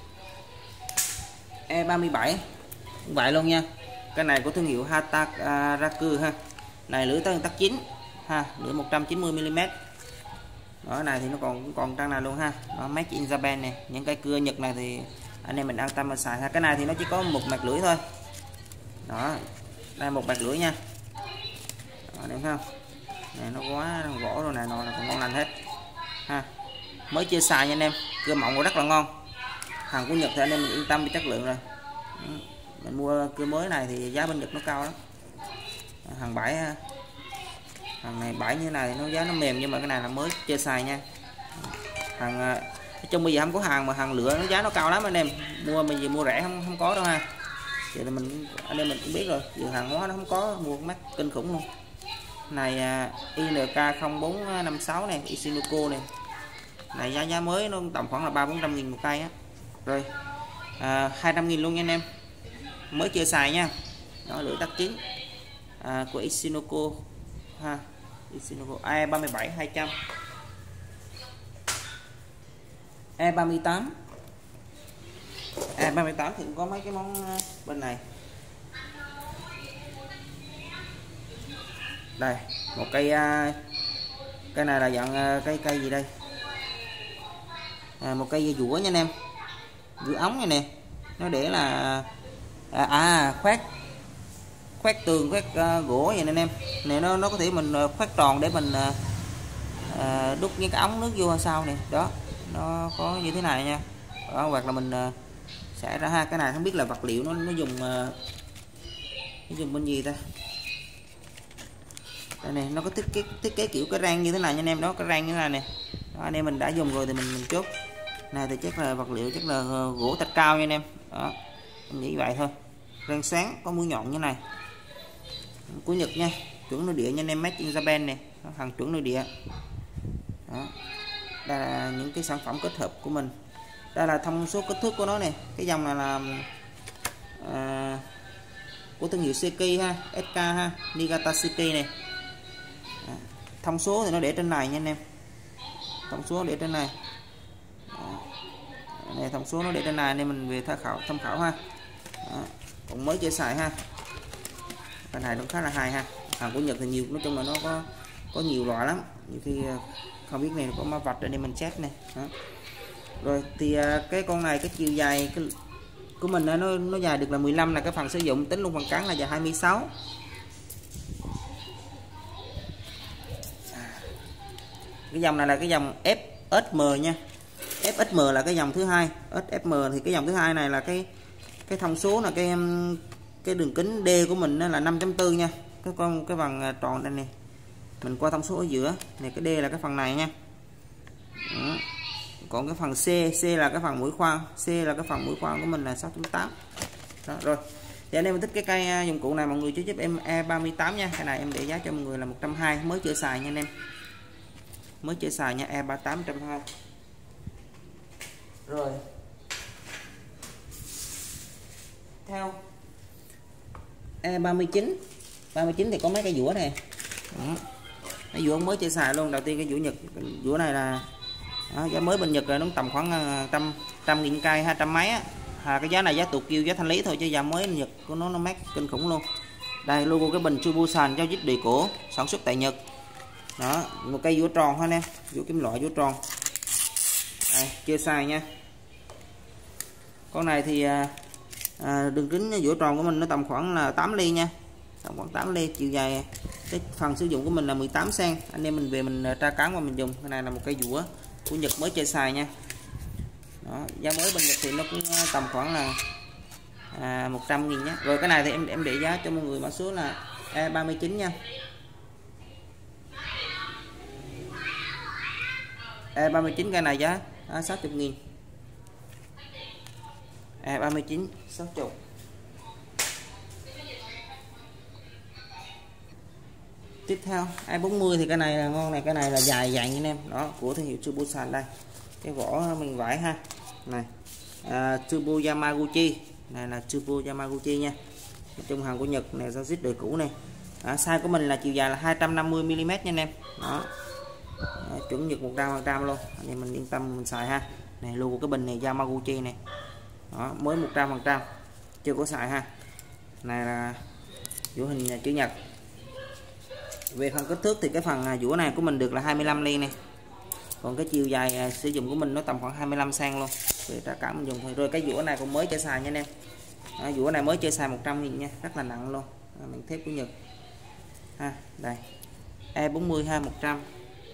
E ba mươi bảy cũng vậy luôn nha. Cái này của thương hiệu Hataraku ha. Này lưỡi tới tắc chín ha, lưỡi một trăm chín mươi mi li mét. Đó, này thì nó còn còn trang này luôn ha. Nó made in Japan này. Những cái cưa Nhật này thì anh em mình an tâm mà xài ha. Cái này thì nó chỉ có một mạch lưỡi thôi. Đó. Đây một mạch lưỡi nha. Đó, thấy không? Này nó quá gỗ rồi này, nó là còn ngon lành hết. Ha. Mới chưa xài nha anh em. Cưa mỏng rất là ngon. Hàng của Nhật thì anh em mình yên tâm về chất lượng rồi. Mình mua cưa mới này thì giá bên Nhật nó cao lắm. Hàng bãi hàng này bãi như thế này nó giá nó mềm, nhưng mà cái này là mới chưa xài nha. Hàng nói chung bây giờ không có hàng mà hàng lửa nó giá nó cao lắm anh em, mua bây giờ mua rẻ không không có đâu ha. vậy là mình anh em mình cũng biết rồi, giờ hàng hóa nó không có mua mắt kinh khủng luôn. Này i en ca không bốn năm sáu này, Isinoco này, này giá giá mới nó tầm khoảng là ba bốn trăm nghìn một cây á. Rồi à, hai trăm nghìn luôn nha anh em, mới chưa xài nha. Đó, lưỡi tắc chiến à, của Isinoco ha, Isinoco E ba mươi bảy hai trăm, E ba mươi tám, E ba mươi tám thì cũng có mấy cái món bên này. Đây một cây, cây này là dạng cây cây gì đây, à, một cây dây dũa nha anh em, dũa ống này nè, nó để là à, à khoét khoét tường, khoét uh, gỗ vậy nè anh em. Này nó nó có thể mình khoét tròn để mình uh, đút những cái ống nước vô sao này, đó nó có như thế này nha. Đó, hoặc là mình uh, sẽ ra ha, cái này không biết là vật liệu nó nó dùng uh, nó dùng bên gì ta. Đây này, nó có thiết kế thiết kế kiểu cái rang như thế này nha anh em, đó cái rang như thế này nè. Đó, anh em mình đã dùng rồi thì mình mình chốt. Này thì chắc là vật liệu chắc là gỗ thạch cao nha anh em. Đó, mình nghĩ vậy thôi. Rang sáng có mũi nhọn như này. Của Nhật nha, chuẩn nội địa nha anh em, made in Japan này, đó, hàng chuẩn nội địa. Đó. Đây là những cái sản phẩm kết hợp của mình. Đây là thông số kích thước của nó này. Cái dòng này là à, của thương hiệu Seiki ha, ét ca ha, Niigata City này. À, thông số thì nó để trên này nha anh em, thông số để trên này. À, này thông số nó để trên này nên mình về tham khảo tham khảo ha. Đó, còn mới chưa xài ha, cái này cũng khá là hay ha. Hàng của Nhật thì nhiều, nói chung là nó có có nhiều loại lắm, nhiều khi không biết này có ma vạch để mình check này. Đó. Rồi thì cái con này cái chiều dài cái của mình nó nó dài được là mười lăm, là cái phần sử dụng, tính luôn phần cán là dài hai mươi sáu. Cái dòng này là cái dòng ép ét em nha, ép ét em là cái dòng thứ hai, ép ét em thì cái dòng thứ hai này là cái cái thông số là cái cái đường kính D của mình là năm chấm bốn nha. Cái con cái phần tròn đây này, mình qua thông số ở giữa này, cái D là cái phần này nha. Đó. Còn cái phần C, C là cái phần mũi khoan, C là cái phần mũi khoan của mình là sáu chấm tám. Đó, rồi thì anh em thích cái cây dụng cụ này mọi người chú giúp em E ba mươi tám nha. Cái này em để giá cho mọi người là một trăm hai mươi, mới chưa xài nha anh em, mới chưa xài nha, E ba mươi tám một trăm hai mươi. Rồi theo E ba mươi chín, ba mươi chín thì có mấy cái dũa này. Đó. Cái dũa mới chưa xài luôn. Đầu tiên cái dũa Nhật, dũa này là đó, giá mới bên Nhật rồi, nó tầm khoảng trăm trăm nghìn cây, hai trăm mấy á. À, cái giá này giá tụt kêu giá thanh lý thôi, chứ giá mới Nhật của nó nó mát kinh khủng luôn. Đây logo cái bình Chubusan giao dịch đời cổ, sản xuất tại Nhật. Đó, một cây dũa tròn thôi nè, dũa kim loại dũa tròn. Đây, chưa xài nha. Con này thì à, đường kính dũa tròn của mình nó tầm khoảng là tám ly nha, tầm khoảng tám ly, chiều dài cái phần sử dụng của mình là mười tám xăng. Anh em mình về mình tra cán và mình dùng. Cái này là một cây dũa của Nhật mới chơi xài nha. Đó, giá mới bên Nhật thì nó cũng tầm khoảng là à, một trăm nghìn nhé. Rồi cái này thì em em để giá cho mọi người mã số là E ba mươi chín nha. E ba mươi chín cái này giá à, sáu mươi nghìn. E ba mươi chín sáu mươi. Tiếp theo E bốn mươi thì cái này là ngon này, cái này là dài dạng anh em. Đó, của thương hiệu Chubusan đây. Cái vỏ mình vải ha. Này. À, Tsubo Yamaguchi. Này là Tsubo Yamaguchi nha. Trong hàng của Nhật này, giao dịch đời cũ này. À, size của mình là chiều dài là hai trăm năm mươi mi li mét nha anh em. Đó. À, chuẩn Nhật một trăm phần trăm luôn. Anh em mình yên tâm mình xài ha. Này logo cái bình này Yamaguchi này. Đó, mới một trăm phần trăm. Chưa có xài ha. Này là dũa hình chữ nhật. Về phần kích thước thì cái phần dũa này của mình được là hai mươi lăm ly này. Còn cái chiều dài sử dụng của mình nó tầm khoảng hai mươi lăm xăng luôn. Về trả cả mình dùng thôi. Rồi cái dũa này cũng mới chơi xài nha anh em. Đó, dũa này mới chơi xài một trăm nghìn nha, rất là nặng luôn. Đó, mình thép của Nhật. Ha, đây. E bốn mươi ha, một trăm.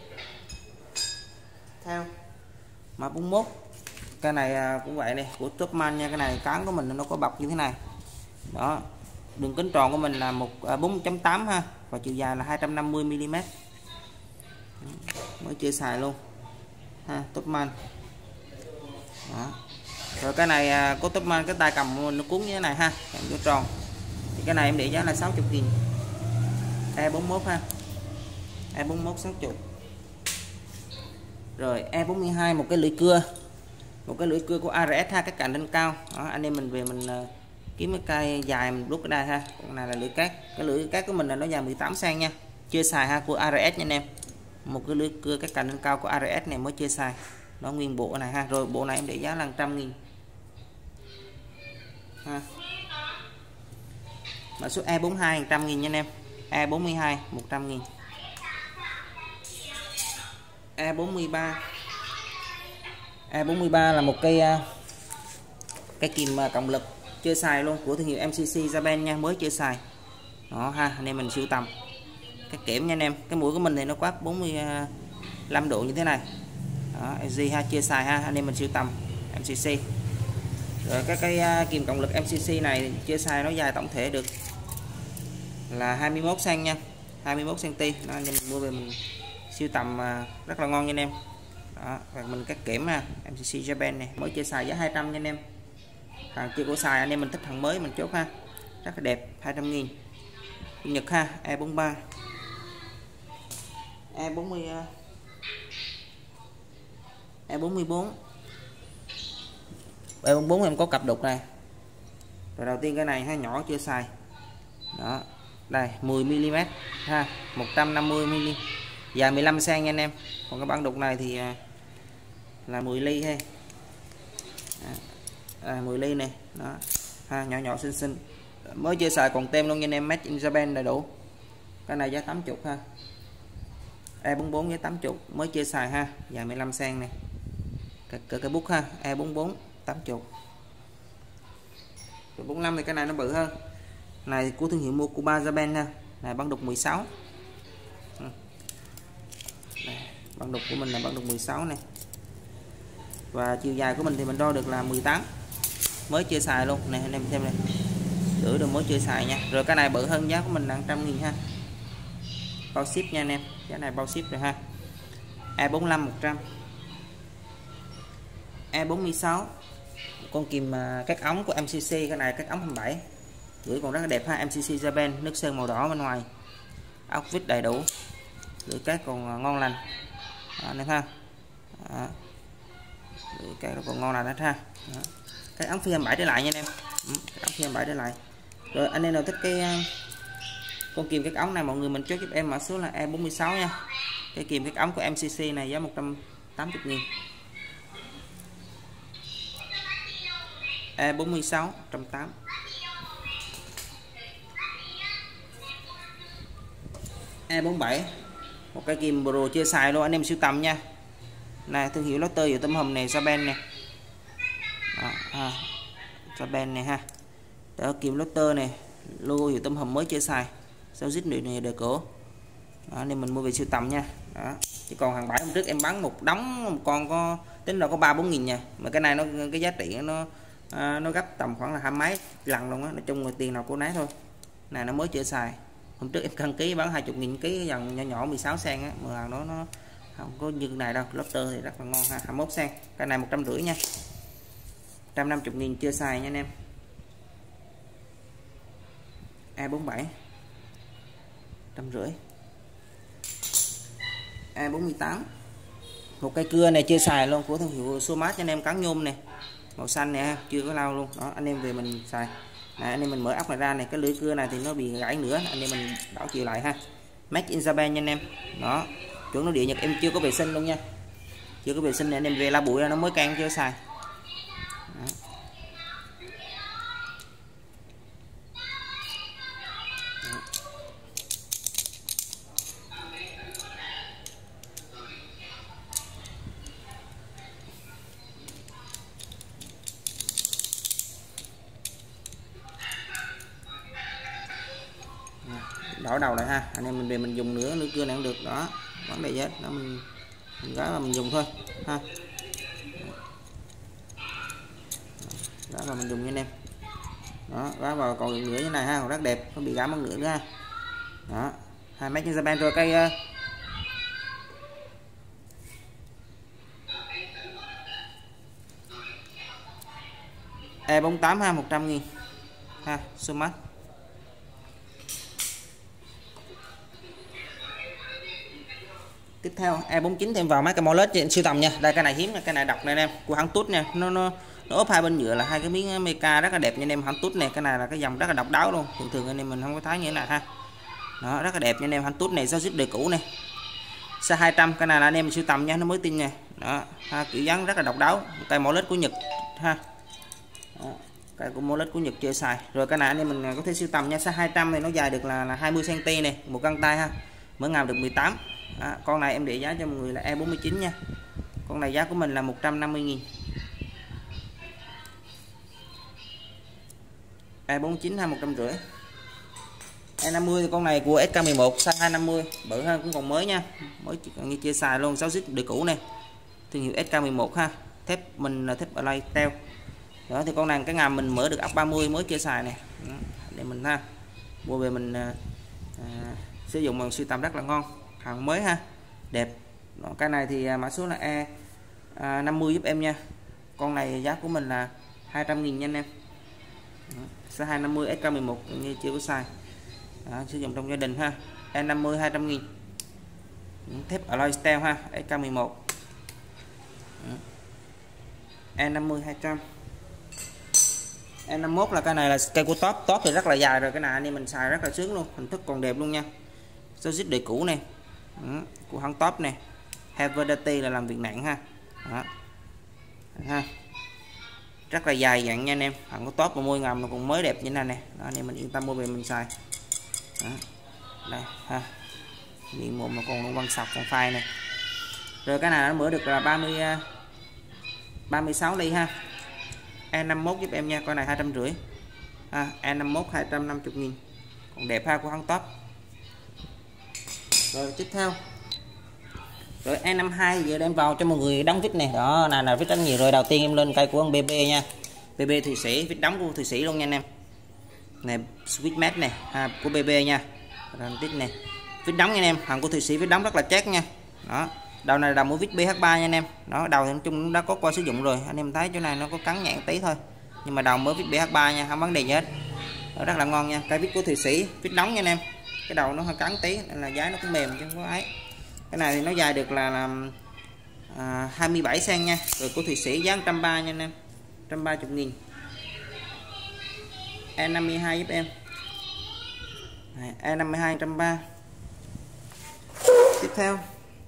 Theo mà bốn mốt. Cái này cũng vậy này, của Topman nha, cái này cán của mình nó có bọc như thế này. Đó. Đường kính tròn của mình là một bốn chấm tám ha, và chiều dài là hai trăm năm mươi mi li mét. Mới chưa xài luôn ha, Topman. Đó. Rồi cái này có túp man, cái tay cầm nó cuốn như thế này ha, vô tròn. Thì cái này em để giá là sáu mươi nghìn. E bốn mốt ha. E bốn mốt sáu mươi. Rồi E bốn mươi hai một cái lưỡi cưa. Một cái lưỡi cưa của a rờ ét ha, cái cạnh lên cao. Đó, anh em mình về mình uh, kiếm cái cây dài mình đút ở đây ha. Con này là lưỡi cát. Cái lưỡi cát của mình là nó dài mười tám xăng nha. Chưa xài ha, của a rờ ét nha anh em. Một cái lưỡi cưa cái cạnh lên cao của a rờ ét này mới chưa xài. Nó nguyên bộ này ha. Rồi bộ này em để giá là một trăm nghìn. Ha. Mã số E bốn mươi hai một trăm nghìn nha anh em. E bốn mươi hai một trăm nghìn. E bốn mươi ba. E bốn mươi ba là một cây cái kìm cộng lực chưa xài luôn của thương hiệu em xê xê Japan nha, mới chưa xài. Đó ha, anh em mình sưu tầm. Cái kẽm nha anh em, cái mũi của mình thì nó quát bốn mươi lăm độ như thế này. Đó, em giê ha, chưa xài ha, anh em mình sưu tầm em xê xê. Rồi các cái kìm cộng lực em xê xê này chưa xài, nó dài tổng thể được là hai mươi mốt xăng nha, hai mươi mốt xăng-ti-mét. Đó, anh em mình mua về mình siêu tầm rất là ngon nha anh em. Đó, và mình cắt kẽm ha, em xê xê Japan này mới chưa xài giá hai trăm nha anh em. Hàng chưa có xài anh em mình thích hàng mới mình chốt ha, rất là đẹp, hai trăm nghìn. Nhật ha, E bốn mươi ba, E bốn mươi, E bốn mươi bốn, E bốn mươi bốn em có cặp đục này. Rồi đầu tiên cái này ha, nhỏ chưa xài. Đó, đây mười mi li mét ha, một trăm năm mươi mi li mét, dài mười lăm xăng nha anh em. Còn cái bản đục này thì là mười ly ha, à, mười ly này. Đó ha, nhỏ nhỏ xinh xinh, mới chưa xài còn tem luôn nha anh em, made in Japan đầy đủ. Cái này giá tám mươi ha, E bốn mươi bốn giá tám mươi, mới chưa xài ha, dài mười lăm xăng này. Cái, cái, cái bút ha, E bốn mươi bốn tám mươi. Rồi bốn mươi lăm thì cái này nó bự hơn. Này của thương hiệu Mokuba Japan ha, này bản đục mười sáu. Đây, bản đục của mình là bản đục mười sáu này. Và chiều dài của mình thì mình đo được là mười tám, mới chưa xài luôn này anh em xem này, rưỡi rồi mới chưa xài nha. Rồi cái này bự hơn, giá của mình là một trăm nghìn ha, bao ship nha anh em, giá này bao ship rồi ha. E bốn mươi lăm một trăm. E bốn mươi sáu con kìm các ống của em xê xê, cái này các ống hai mươi bảy, lưỡi còn rất là đẹp ha, em xê xê Japan, nước sơn màu đỏ bên ngoài, ốc vít đầy đủ, lưỡi cát còn ngon lành. Đó, anh em ha. Đó, cái nó còn ngon là hết ha. Đó. Cái ống phi hai mươi bảy để lại nha anh em. Ừ, cái ống phi hai mươi bảy để lại. Rồi anh em nào thích cái con kìm cái ống này, mọi người mình chốt giúp em mã số là E bốn mươi sáu nha. Cái kìm cái ống của em xê xê này giá một trăm tám mươi nghìn. E bốn mươi sáu một trăm tám mươi. E bốn mươi bảy một cái kìm Pro chưa xài luôn, anh em sưu tầm nha. Này thương hiệu Lotte ở tấm hầm này, Japan này. Đó, à, Japan này ha. Đó, kìm Lotte này, logo hiệu tấm hầm mới chưa xài, sao dít này, này đời cổ. Đó, nên mình mua về sưu tầm nha. Đó. Chứ còn hàng bãi hôm trước em bán một đống, một con có tính là có ba bốn nghìn nha. Mà cái này nó cái giá trị nó à, nó gấp tầm khoảng là hai mấy lần luôn á. Nói chung là tiền nào cô nấy thôi. Này nó mới chưa xài. Hôm trước em đăng ký bán hai mươi nghìn ký dòng nhỏ nhỏ mười sáu xăng á, mà hàng đó nó không có như này đâu. Lotte thì rất là ngon ha, hai mươi mốt xăng. Cái này một trăm rưỡi nha, một trăm năm mươi nghìn chưa xài nha anh em. E bốn mươi bảy một trăm rưỡi. E bốn mươi tám một cây cưa này chưa xài luôn, của thương hiệu Somat nha anh em, cán nhôm này, màu xanh nè, chưa có lau luôn. Đó, anh em về mình xài. Này, anh em mình mở ốc này ra này, cái lưỡi cưa này thì nó bị gãy nữa, anh em mình đảo chiều lại ha. Made in Japan nha anh em. Đó, chuẩn nó địa Nhật, em chưa có vệ sinh luôn nha, chưa có vệ sinh này, anh em về la bụi ra nó mới can chưa xài. Đó. Đổ đầu lại ha, anh em mình về mình dùng nữa nữa cưa này cũng được. Đó, vấn đề hết đó, mình mình gái mà mình dùng thôi ha. Đó mà mình dùng nha anh em. Đó, gái vào còn nữa như này ha, còn rất đẹp, không bị gãi mất nữa nữa ha. Đó, hai mét trên Japan. Rồi cây uh, E bốn tám ha, một trăm nghìn ha, số mắt. Tiếp theo E bốn chín thêm vào mấy cái mô lết siêu tầm nha. Đây cái này hiếm nha, cái này độc này anh em, của hãng Tút nha. Nó nó nó ốp hai bên nhựa là hai cái miếng mica rất là đẹp nha anh em, hãng Tút này. Cái này là cái dòng rất là độc đáo luôn, thường thường anh em mình không có thấy như thế này ha. Đó, rất là đẹp nha anh em, hãng Tút này, giao zip đời cũ này. Size hai trăm, cái này là anh em siêu tầm nha, nó mới tin nha. Đó, ha, kiểu dáng rất là độc đáo, cái mô lết của Nhật ha. Đó, cái của mô lết của Nhật chưa xài. Rồi cái này anh em mình có thể siêu tầm nha, size hai trăm này nó dài được là, là hai mươi xăng ti mét này, một găng tay ha. Mở ngàm được mười tám. Đó, con này em để giá cho mọi người là E bốn chín nha. Con này giá của mình là một trăm năm mươi nghìn. E bốn chín hay một trăm rưỡi. E năm mươi thì con này của ét ca mười một size hai trăm năm mươi, bự hơn, cũng còn mới nha, mới còn như chưa xài luôn, sáu zip đời cũ này, thương hiệu ét ca mười một ha, thép mình là thép Blade teo. Đó thì con này cái ngàm mình mở được ốc ba mươi mới chưa xài này. Đó, để mình ha mua về mình à, sử dụng bằng siêu tầm rất là ngon, hàng mới ha, đẹp. Đó, cái này thì mã số là E à, năm mươi giúp em nha. Con này giá của mình là hai trăm nghìn nha anh em. Size hai trăm năm mươi ét ca mười một như chưa có xài. Đó, sử dụng trong gia đình ha. E năm mươi hai trăm nghìn. Thép Alloy Steel ha, ét ca mười một. E năm mươi hai trăm. E năm mốt là cái này là cây của top, top thì rất là dài rồi, cái này anh em mình xài rất là sướng luôn, hình thức còn đẹp luôn nha. Số zip đời cũ này. Đó, của hãng top này. Heavy là làm việc nặng ha. Đó. Ha. Rất là dài dặn nha anh em, hẳn có top và môi ngầm nó cũng mới đẹp như thế này nè. Đó, anh em mình yên tâm mua về mình xài. Đó. Đây ha, miệng mồm mà còn quăng sọc còn phai này. Rồi cái này nó mở được là ba mươi ba mươi sáu ly ha. E năm mốt giúp em nha, con này hai trăm rưỡi ha. E năm mốt hai trăm năm mươi nghìn, còn đẹp ha, của hãng top. Rồi tiếp theo rồi E năm hai giờ đem vào cho mọi người đóng vít này. Đó là là vít rất nhiều rồi. Đầu tiên em lên cây của ông bê bê nha, bê bê Thụy Sĩ, vít đóng của Thụy Sĩ luôn nha anh em. Này switch mat này ha, của bê bê nha. Tích này vít đóng nha anh em, hàng của Thụy Sĩ vít đóng rất là chắc nha. Đó, đầu này là đầu mũi vít bê hát ba nha anh em. Đó, đầu thì nói chung đã có qua sử dụng rồi, anh em thấy chỗ này nó có cắn nhạn tí thôi, nhưng mà đầu mới vít bê hát ba nha, không vấn đề gì hết. Đó, rất là ngon nha, cây vít của Thụy Sĩ vít đóng nha anh em. Cái đầu nó hơi cắn tí nên là giá nó cũng mềm chứ không có ấy. Cái này thì nó dài được là, là à, hai mươi bảy xăng nha. Rồi của Thụy Sĩ giá một trăm ba mươi nha anh em, một trăm ba mươi nghìn. E năm mươi hai giúp em. E năm mươi hai một trăm ba mươi. Tiếp theo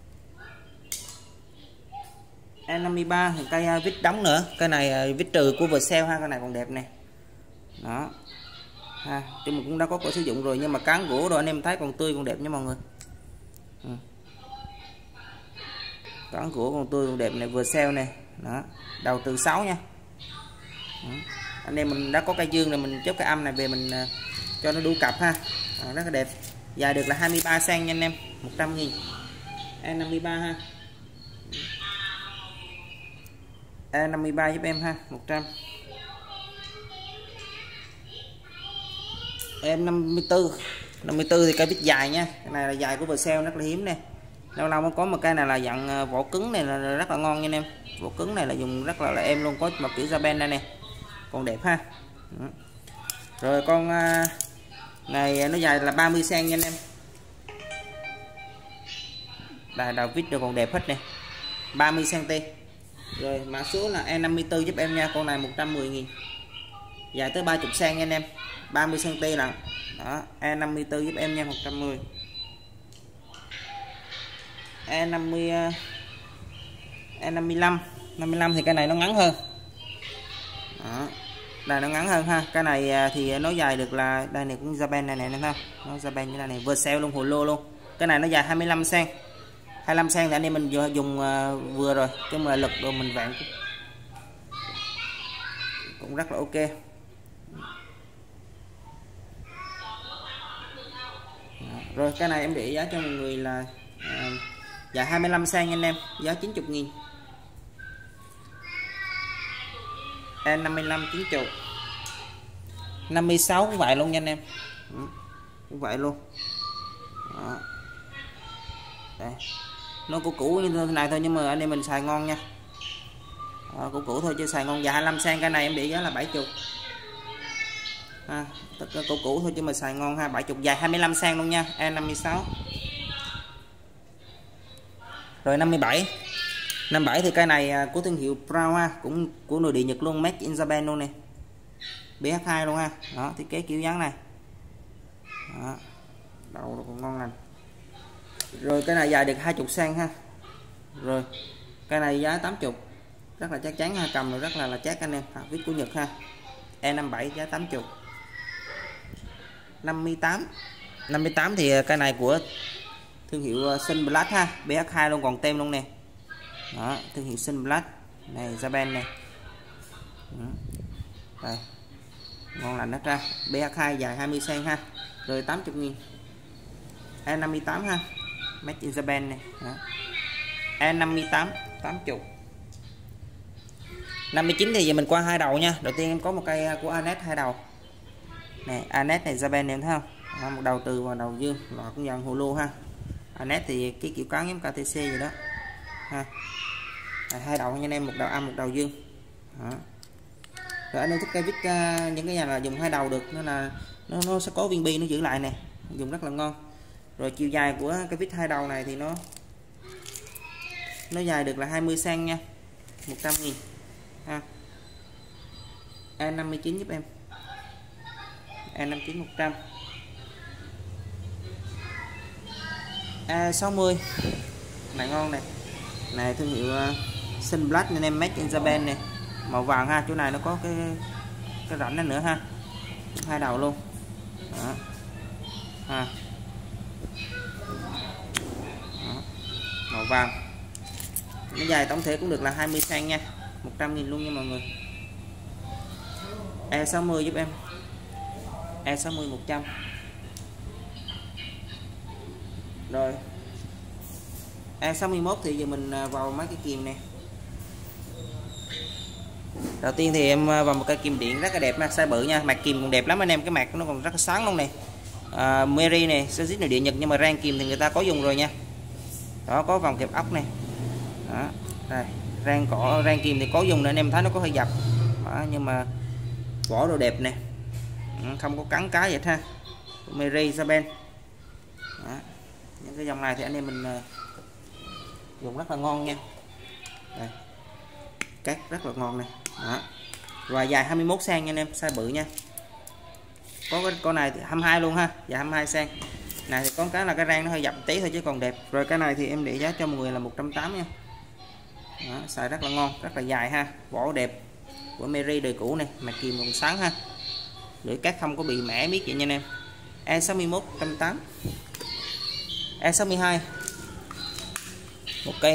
E năm mươi ba thì cây vít đóng nữa. Cái này vít trừ của Vercel ha, cái này còn đẹp này. Đó ha, chứ mình cũng đã có có sử dụng rồi, nhưng mà cán gỗ rồi anh em thấy còn tươi còn đẹp nha mọi người. Ừ. Cán gỗ còn tươi còn đẹp này, Vercel này. Đó, đầu từ sáu nha. Đó. Anh em mình đã có cây dương này, mình chốt cái âm này về mình uh, cho nó đủ cặp ha. Đó, rất là đẹp, dài được là hai mươi ba xăng nha anh em, một trăm nghìn. E năm mươi ba ha. E năm mươi ba giúp em ha, một trăm. E năm mươi tư. năm mươi tư thì cây vít dài nha. Cái này là dài của Vercel rất là hiếm nè. Lâu lâu mới có một cây này là dạng vỏ cứng này là rất là ngon nha anh em. Vỏ cứng này là dùng rất là, là em luôn, có một kiểu Japan đây nè. Còn đẹp ha. Đó. Rồi con này nó dài là ba mươi xăng nha anh em. Đây, đầu vít đều còn đẹp hết nè, ba mươi xăng ti mét. Rồi mã số là E năm mươi tư giúp em nha, con này một trăm mười nghìn, dài tới ba mươi xăng nha anh em, ba mươi xăng ti mét lận. Đó, E năm mươi tư giúp em nha, một trăm mười. E năm mươi E năm mươi lăm. năm mươi lăm thì cái này nó ngắn hơn. Đó, đây nó ngắn hơn ha. Cái này thì nó dài được là đây này, cũng Japan này này, thấy không? Nó Japan như này này, Vercel luôn, hồ lô luôn. Cái này nó dài hai mươi lăm xăng. hai mươi lăm xăng thì anh em mình dùng vừa rồi, chứ mà lực đồ mình vạn cũng rất là ok. Đó. Rồi cái này em để giá cho mọi người là à, dài hai mươi lăm xăng nha anh em, giá chín mươi nghìn. E năm mươi lăm chín mươi. năm mươi sáu cũng vậy luôn nha anh em. Ừ, cũng vậy luôn. Đó. Đây. Nó cũ cũ như thế này thôi, nhưng mà anh em mình xài ngon nha. Đó, cũ cũ thôi chưa xài ngon. Dài hai mươi lăm xăng, cái này em để giá là bảy mươi. À, tất cả cũ cũ thôi chứ mà xài ngon ha, bảy mươi, dài hai mươi lăm xăng luôn nha. E năm mươi sáu. Rồi năm mươi bảy. năm mươi bảy thì cái này của thương hiệu Proud ha, cũng của nội địa Nhật luôn, made in Japan luôn này. bê hát hai luôn ha. Đó, thiết kế kiểu dáng này. Đó. Đầu còn ngon lành. Rồi cái này dài được hai mươi xăng ha. Rồi cái này giá tám mươi, rất là chắc chắn ha, cầm rồi rất là là chắc anh em. À, viết của Nhật ha. E năm mươi bảy giá tám mươi. năm mươi tám. năm mươi tám thì cái này của thương hiệu Sunblast ha, bê hát hai luôn, còn tem luôn nè. Đó, thương hiệu Sunblast này, Japan này. Đó. Đây. Ngon lành hết ra. bê hát hai dài hai mươi xăng ha. Rồi tám mươi nghìn. E năm mươi tám ha, made in Japan này. Đó. E năm mươi tám tám mươi. năm mươi chín thì giờ mình qua hai đầu nha. Đầu tiên em có một cây của Anet hai đầu này, Anet này Japan này, em thấy không? Đó, một đầu từ và đầu dương, loại cũng dàn hồ lô ha. Anet thì cái kiểu cán giống ca tê xê vậy đó ha. À, hai đầu nha anh em, một đầu âm một đầu dương. Đó. Rồi anh em thích cây vít uh, những cái nhà là dùng hai đầu được, nó là nó, nó sẽ có viên bi nó giữ lại nè, dùng rất là ngon. Rồi chiều dài của cái vít hai đầu này thì nó nó dài được là hai mươi xăng nha, một trăm nghìn ha. E năm mươi chín giúp em. E năm mươi chín một trăm. E sáu mươi này ngon này. Này thương hiệu uh, Sunblast nên em, made in Japan này, màu vàng ha. Chỗ này nó có cái cái rãnh này nữa ha, hai đầu luôn. Đó. Ha. Đó. Màu vàng. Nó dài tổng thể cũng được là hai mươi xăng nha, một trăm nghìn luôn nha mọi người. E sáu mươi giúp em. E sáu mươi một trăm. Rồi E sáu mươi mốt thì giờ mình vào mấy cái kìm này. Đầu tiên thì em vào một cây kìm điện rất là đẹp nha, size bự nha, mặt kìm còn đẹp lắm anh em, cái mặt nó còn rất là sáng luôn này. À, Mary này, service nội địa Nhật nhưng mà rang kìm thì người ta có dùng rồi nha. Đó, có vòng kẹp ốc này. Đó, đây, rang cỏ, rang kìm thì có dùng nên em thấy nó có hơi dập. Đó, nhưng mà vỏ đồ đẹp nè, không có cắn cái vậy ha. Mary Japan. Đó, những cái dòng này thì anh em mình uh, dùng rất là ngon nha. Đây, cát rất là ngon này. Đó. Và dài hai mươi mốt xăng nha anh em, size bự nha. Có cái con này thì hai mươi hai luôn ha, dài hai mươi hai xăng. Này thì con cái là cái rang nó hơi dập tí thôi chứ còn đẹp. Rồi cái này thì em để giá cho mọi người là một trăm tám mươi nha. Đó, xài rất là ngon, rất là dài ha, vỏ đẹp của Mary đời cũ này, mặt kìm còn sáng ha. Lưỡi cát không có bị mẻ miết vậy nha anh em. E sáu mươi mốt một trăm tám mươi. E sáu mươi hai. Một cây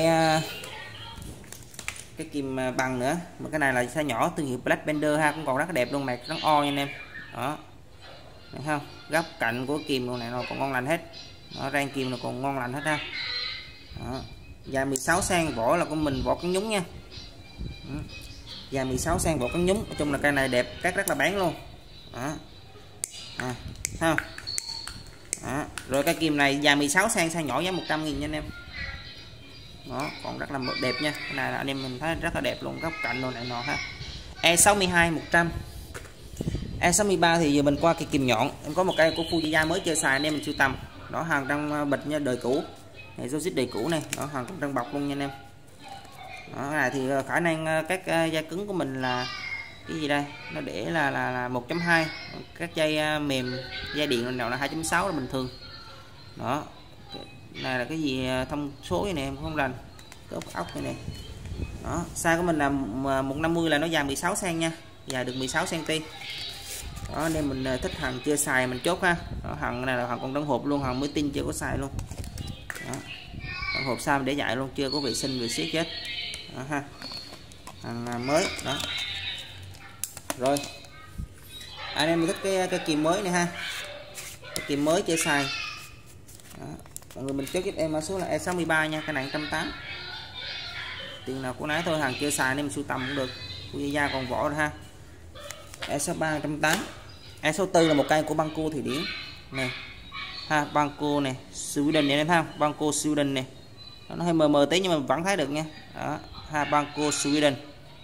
cái kìm bằng nữa, mà cái này là size nhỏ, thương hiệu Black Bender ha, cũng còn rất là đẹp luôn, mặt trắng o nha anh em. Đó. Thấy không? Góc cạnh của kìm này nó còn ngon lành hết. Đó, rang kìm nó còn ngon lành hết ha. Đó. Dài mười sáu xăng, vỏ là của mình vỏ cứng nhúng nha. Đó. Dài mười sáu xăng, vỏ cứng nhúng, nói chung là cây này đẹp, cát rất là bán luôn. Đó. À, ha. Đó. Rồi cái kìm này dài mười sáu xăng, size nhỏ giá một trăm nghìn nha anh em. Đó, còn rất là đẹp nha. Cái này là anh em mình thấy rất là đẹp luôn, góc cạnh đồ này nọ ha. E sáu mươi hai một trăm. E sáu mươi ba thì giờ mình qua cái kìm nhọn. Em có một cây của Fujiya mới chưa xài anh em mình sưu tầm. Đó, hàng trong bịch nha, đời cũ. Này dấu đời cũ này, đó, hàng cũng trong bọc luôn nha anh em. Đó, cái này thì khả năng các dây cứng của mình là cái gì đây? Nó để là là, là một chấm hai. Các dây mềm, dây điện nào là hai chấm sáu là bình thường. Đó. Này là cái gì thông số này em không rành, cái ốc ốc này này. Đó, size của mình là một năm mươi, là nó dài mười sáu xăng nha, dài được mười sáu xăng ti. Đó, nên mình thích hàng chưa xài mình chốt ha. Đó, hàng này là hàng còn trong hộp luôn, hàng mới tin chưa có xài luôn. Đó, trong hộp sao để dạy luôn, chưa có vệ sinh vệ siết chết. Đó, ha, hàng mới đó. Rồi anh em mình thích cái cái kìm mới này ha, cái kìm mới chưa xài. Đó. Mọi người mình chốt giúp em mã số là E sáu mươi ba nha, cái này một trăm tám mươi. Tiền nào của nãy thôi, hàng chưa xài nên mình sưu tầm cũng được. Fujiya còn vỏ rồi ha. E sáu mươi ba một trăm tám mươi. E sáu mươi tư là một cây của Banco Thụy Điển nè. Ha, Banco này, Sweden này em thấy không? Banco Sweden này. Nó hơi mờ mờ tí nhưng mà vẫn thấy được nha. Đó, ha, Banco Sweden.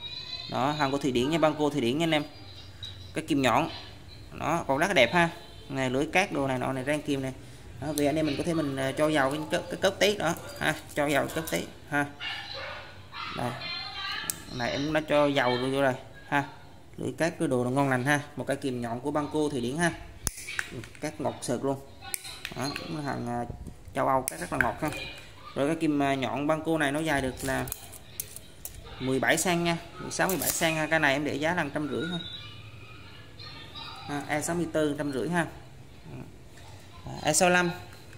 Đó, hàng của Thụy Điển nha, Banco Thụy Điển nha anh em. Cái kim nhọn nó còn rất là đẹp ha. Này lưỡi cát đồ này nọ này, rang kim này. Đó, vì anh em mình có thể mình cho vào cái cái cớp tí đó ha, cho vào cớp tí ha. Đây. Này em cũng đã cho dầu rồi vô rồi ha. Lưỡi cát cái đồ là ngon lành ha. Một cái kìm nhọn của Banco Thụy Điển ha. Cát ngọt sượt luôn. Đó, hàng châu Âu cát rất là ngọt ha. Rồi cái kim nhọn Banco này nó dài được là mười bảy xăng nha, mười sáu mười bảy xăng ha. Cái này em để giá là một trăm rưỡi thôi. Ha, E sáu mươi tư một trăm rưỡi ha. E sáu mươi lăm.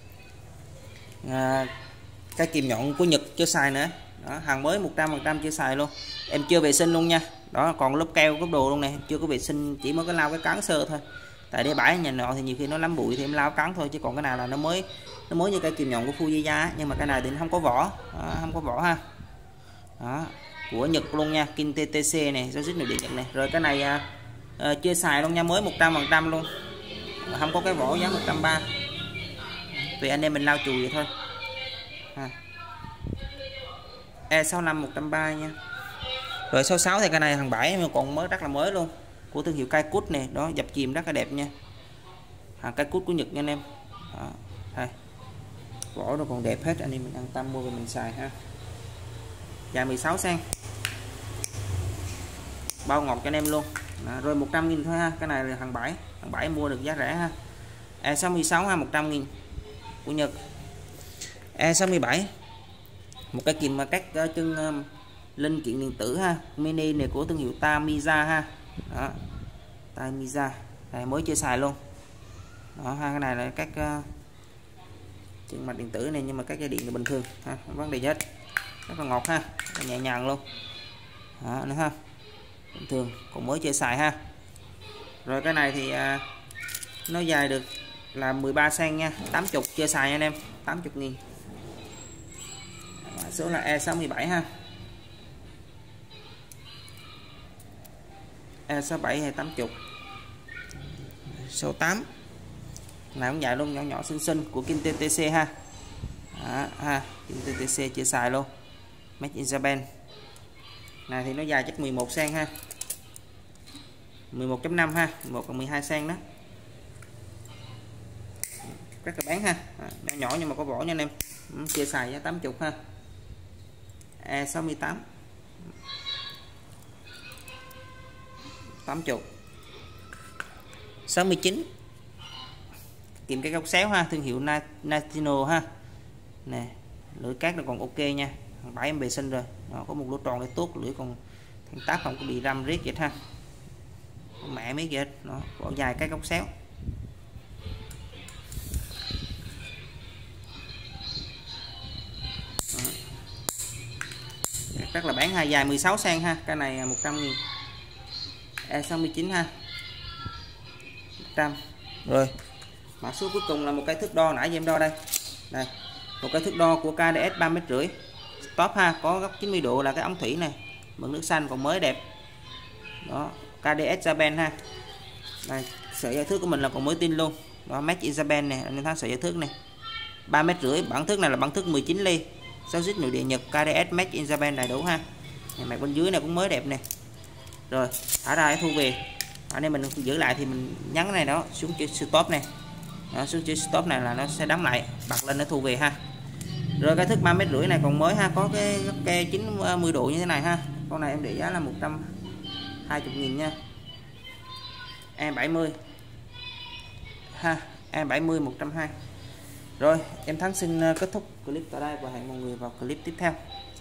À, cái kìm nhọn của Nhật chưa xài nữa. Đó, hàng mới một trăm phần trăm chưa xài luôn. Em chưa vệ sinh luôn nha. Đó, còn lớp keo lớp đồ luôn này, chưa có vệ sinh, chỉ mới có lau cái cán sơ thôi. Tại để bãi nhà nọ thì nhiều khi nó lắm bụi thì em lau cán thôi, chứ còn cái nào là nó mới nó mới như cái kìm nhọn của Fujiya, nhưng mà cái này thì nó không có vỏ. Đó, không có vỏ ha. Đó, của Nhật luôn nha, Kin tê tê xê này, giao dịch nội địa Nhật này. Rồi cái này à, à, chưa xài luôn nha, mới một trăm phần trăm luôn. Không có cái vỏ, giá một trăm ba mươi. Tùy anh em mình lau chùi vậy thôi. Ha. E sáu mươi lăm một trăm ba mươi nha. Rồi sáu mươi sáu thì cái này hàng bãi mà còn mới, rất là mới luôn, của thương hiệu Kaikut này. Đó, dập chìm rất là đẹp nha, hàng Kaikut của Nhật nha anh em. Đó, đây. Vỏ nó còn đẹp hết, anh em mình an tâm mua về mình xài ha. Dài mười sáu xăng, bao ngọt cho anh em luôn. Đó, rồi một trăm nghìn thôi ha. Cái này là hàng bãi, hàng bãi mua được giá rẻ ha. E sáu mươi sáu ha, một trăm nghìn của Nhật. E sáu mươi bảy, một cái kìm cắt chân um, linh kiện điện tử ha, mini này của thương hiệu Tamiya ha. Đó, Tamiya này mới chưa xài luôn. Đó ha, cái này là các uh, chân mạch điện tử này, nhưng mà các dây điện là bình thường ha, không vấn đề gì hết, rất là ngọt ha, rất nhẹ nhàng luôn. Đó, nữa ha, bình thường, còn mới chưa xài ha. Rồi cái này thì uh, nó dài được là mười ba xăng nha, tám mươi chưa xài nha anh em, tám mươi nghìn. Số là E sáu mươi bảy ha. E sáu mươi bảy hay tám mươi. Số tám này cũng dài luôn, nhỏ nhỏ xinh xinh, của Kin tê tê xê ha. Đó, ha, Kin tê tê xê chưa xài luôn, Made in Japan. Này thì nó dài chắc mười một xăng ha, mười một chấm năm ha, mười một còn mười hai xăng đó. Rất là bán ha. À, nhỏ nhỏ nhưng mà có vỏ nha anh em. Chưa xài giá tám mươi ha. E sáu mươi tám tám mươi. sáu mươi chín, kìm cái góc xéo ha, thương hiệu Natino ha. Nè, lưỡi cát nó còn ok nha, bãi em vệ sinh rồi. Đó, có một lỗ tròn để tốt, lưỡi còn thằng táp không có bị răm riết vậy ha, mẹ mấy vậy. Nó bỏ dài cái góc xéo. Đó, rất là bán ha, dài mười sáu xăng ha. Cái này một trăm nghìn. E sáu mươi chín ha, một trăm. Rồi mã số cuối cùng là một cái thước đo, nãy giờ em đo đây. Đây, một cái thước đo của ca đê ét ba mét rưỡi stop ha, có góc chín mươi độ là cái ống thủy này, mực nước xanh còn mới đẹp. Đó, ca đê ét Japan ha. Đây, sợi dây thước của mình là còn mới tin luôn. Đó, Made in Japan này, anh em thấy sợi dây thước này. ba mét rưỡi, bản thước này là bản thước mười chín ly. Giao dịch nội địa Nhật, ca đê ét Made in Japan đầy đủ ha. Này, mặt bên dưới này cũng mới đẹp nè. Rồi, thả ra thu về. Ở đây mình giữ lại thì mình nhấn cái này đó xuống chữ stop này. Đó, xuống chữ stop này là nó sẽ đóng lại, bật lên nó thu về ha. Rồi cái thước ba mét rưỡi này còn mới ha, có cái góc ke chín mươi độ như thế này ha. Con này em để giá là một trăm hai mươi nghìn nha. E bảy mươi ha, E bảy mươi một trăm hai mươi. Rồi, em Thắng xin kết thúc clip tại đây và hẹn mọi người vào clip tiếp theo.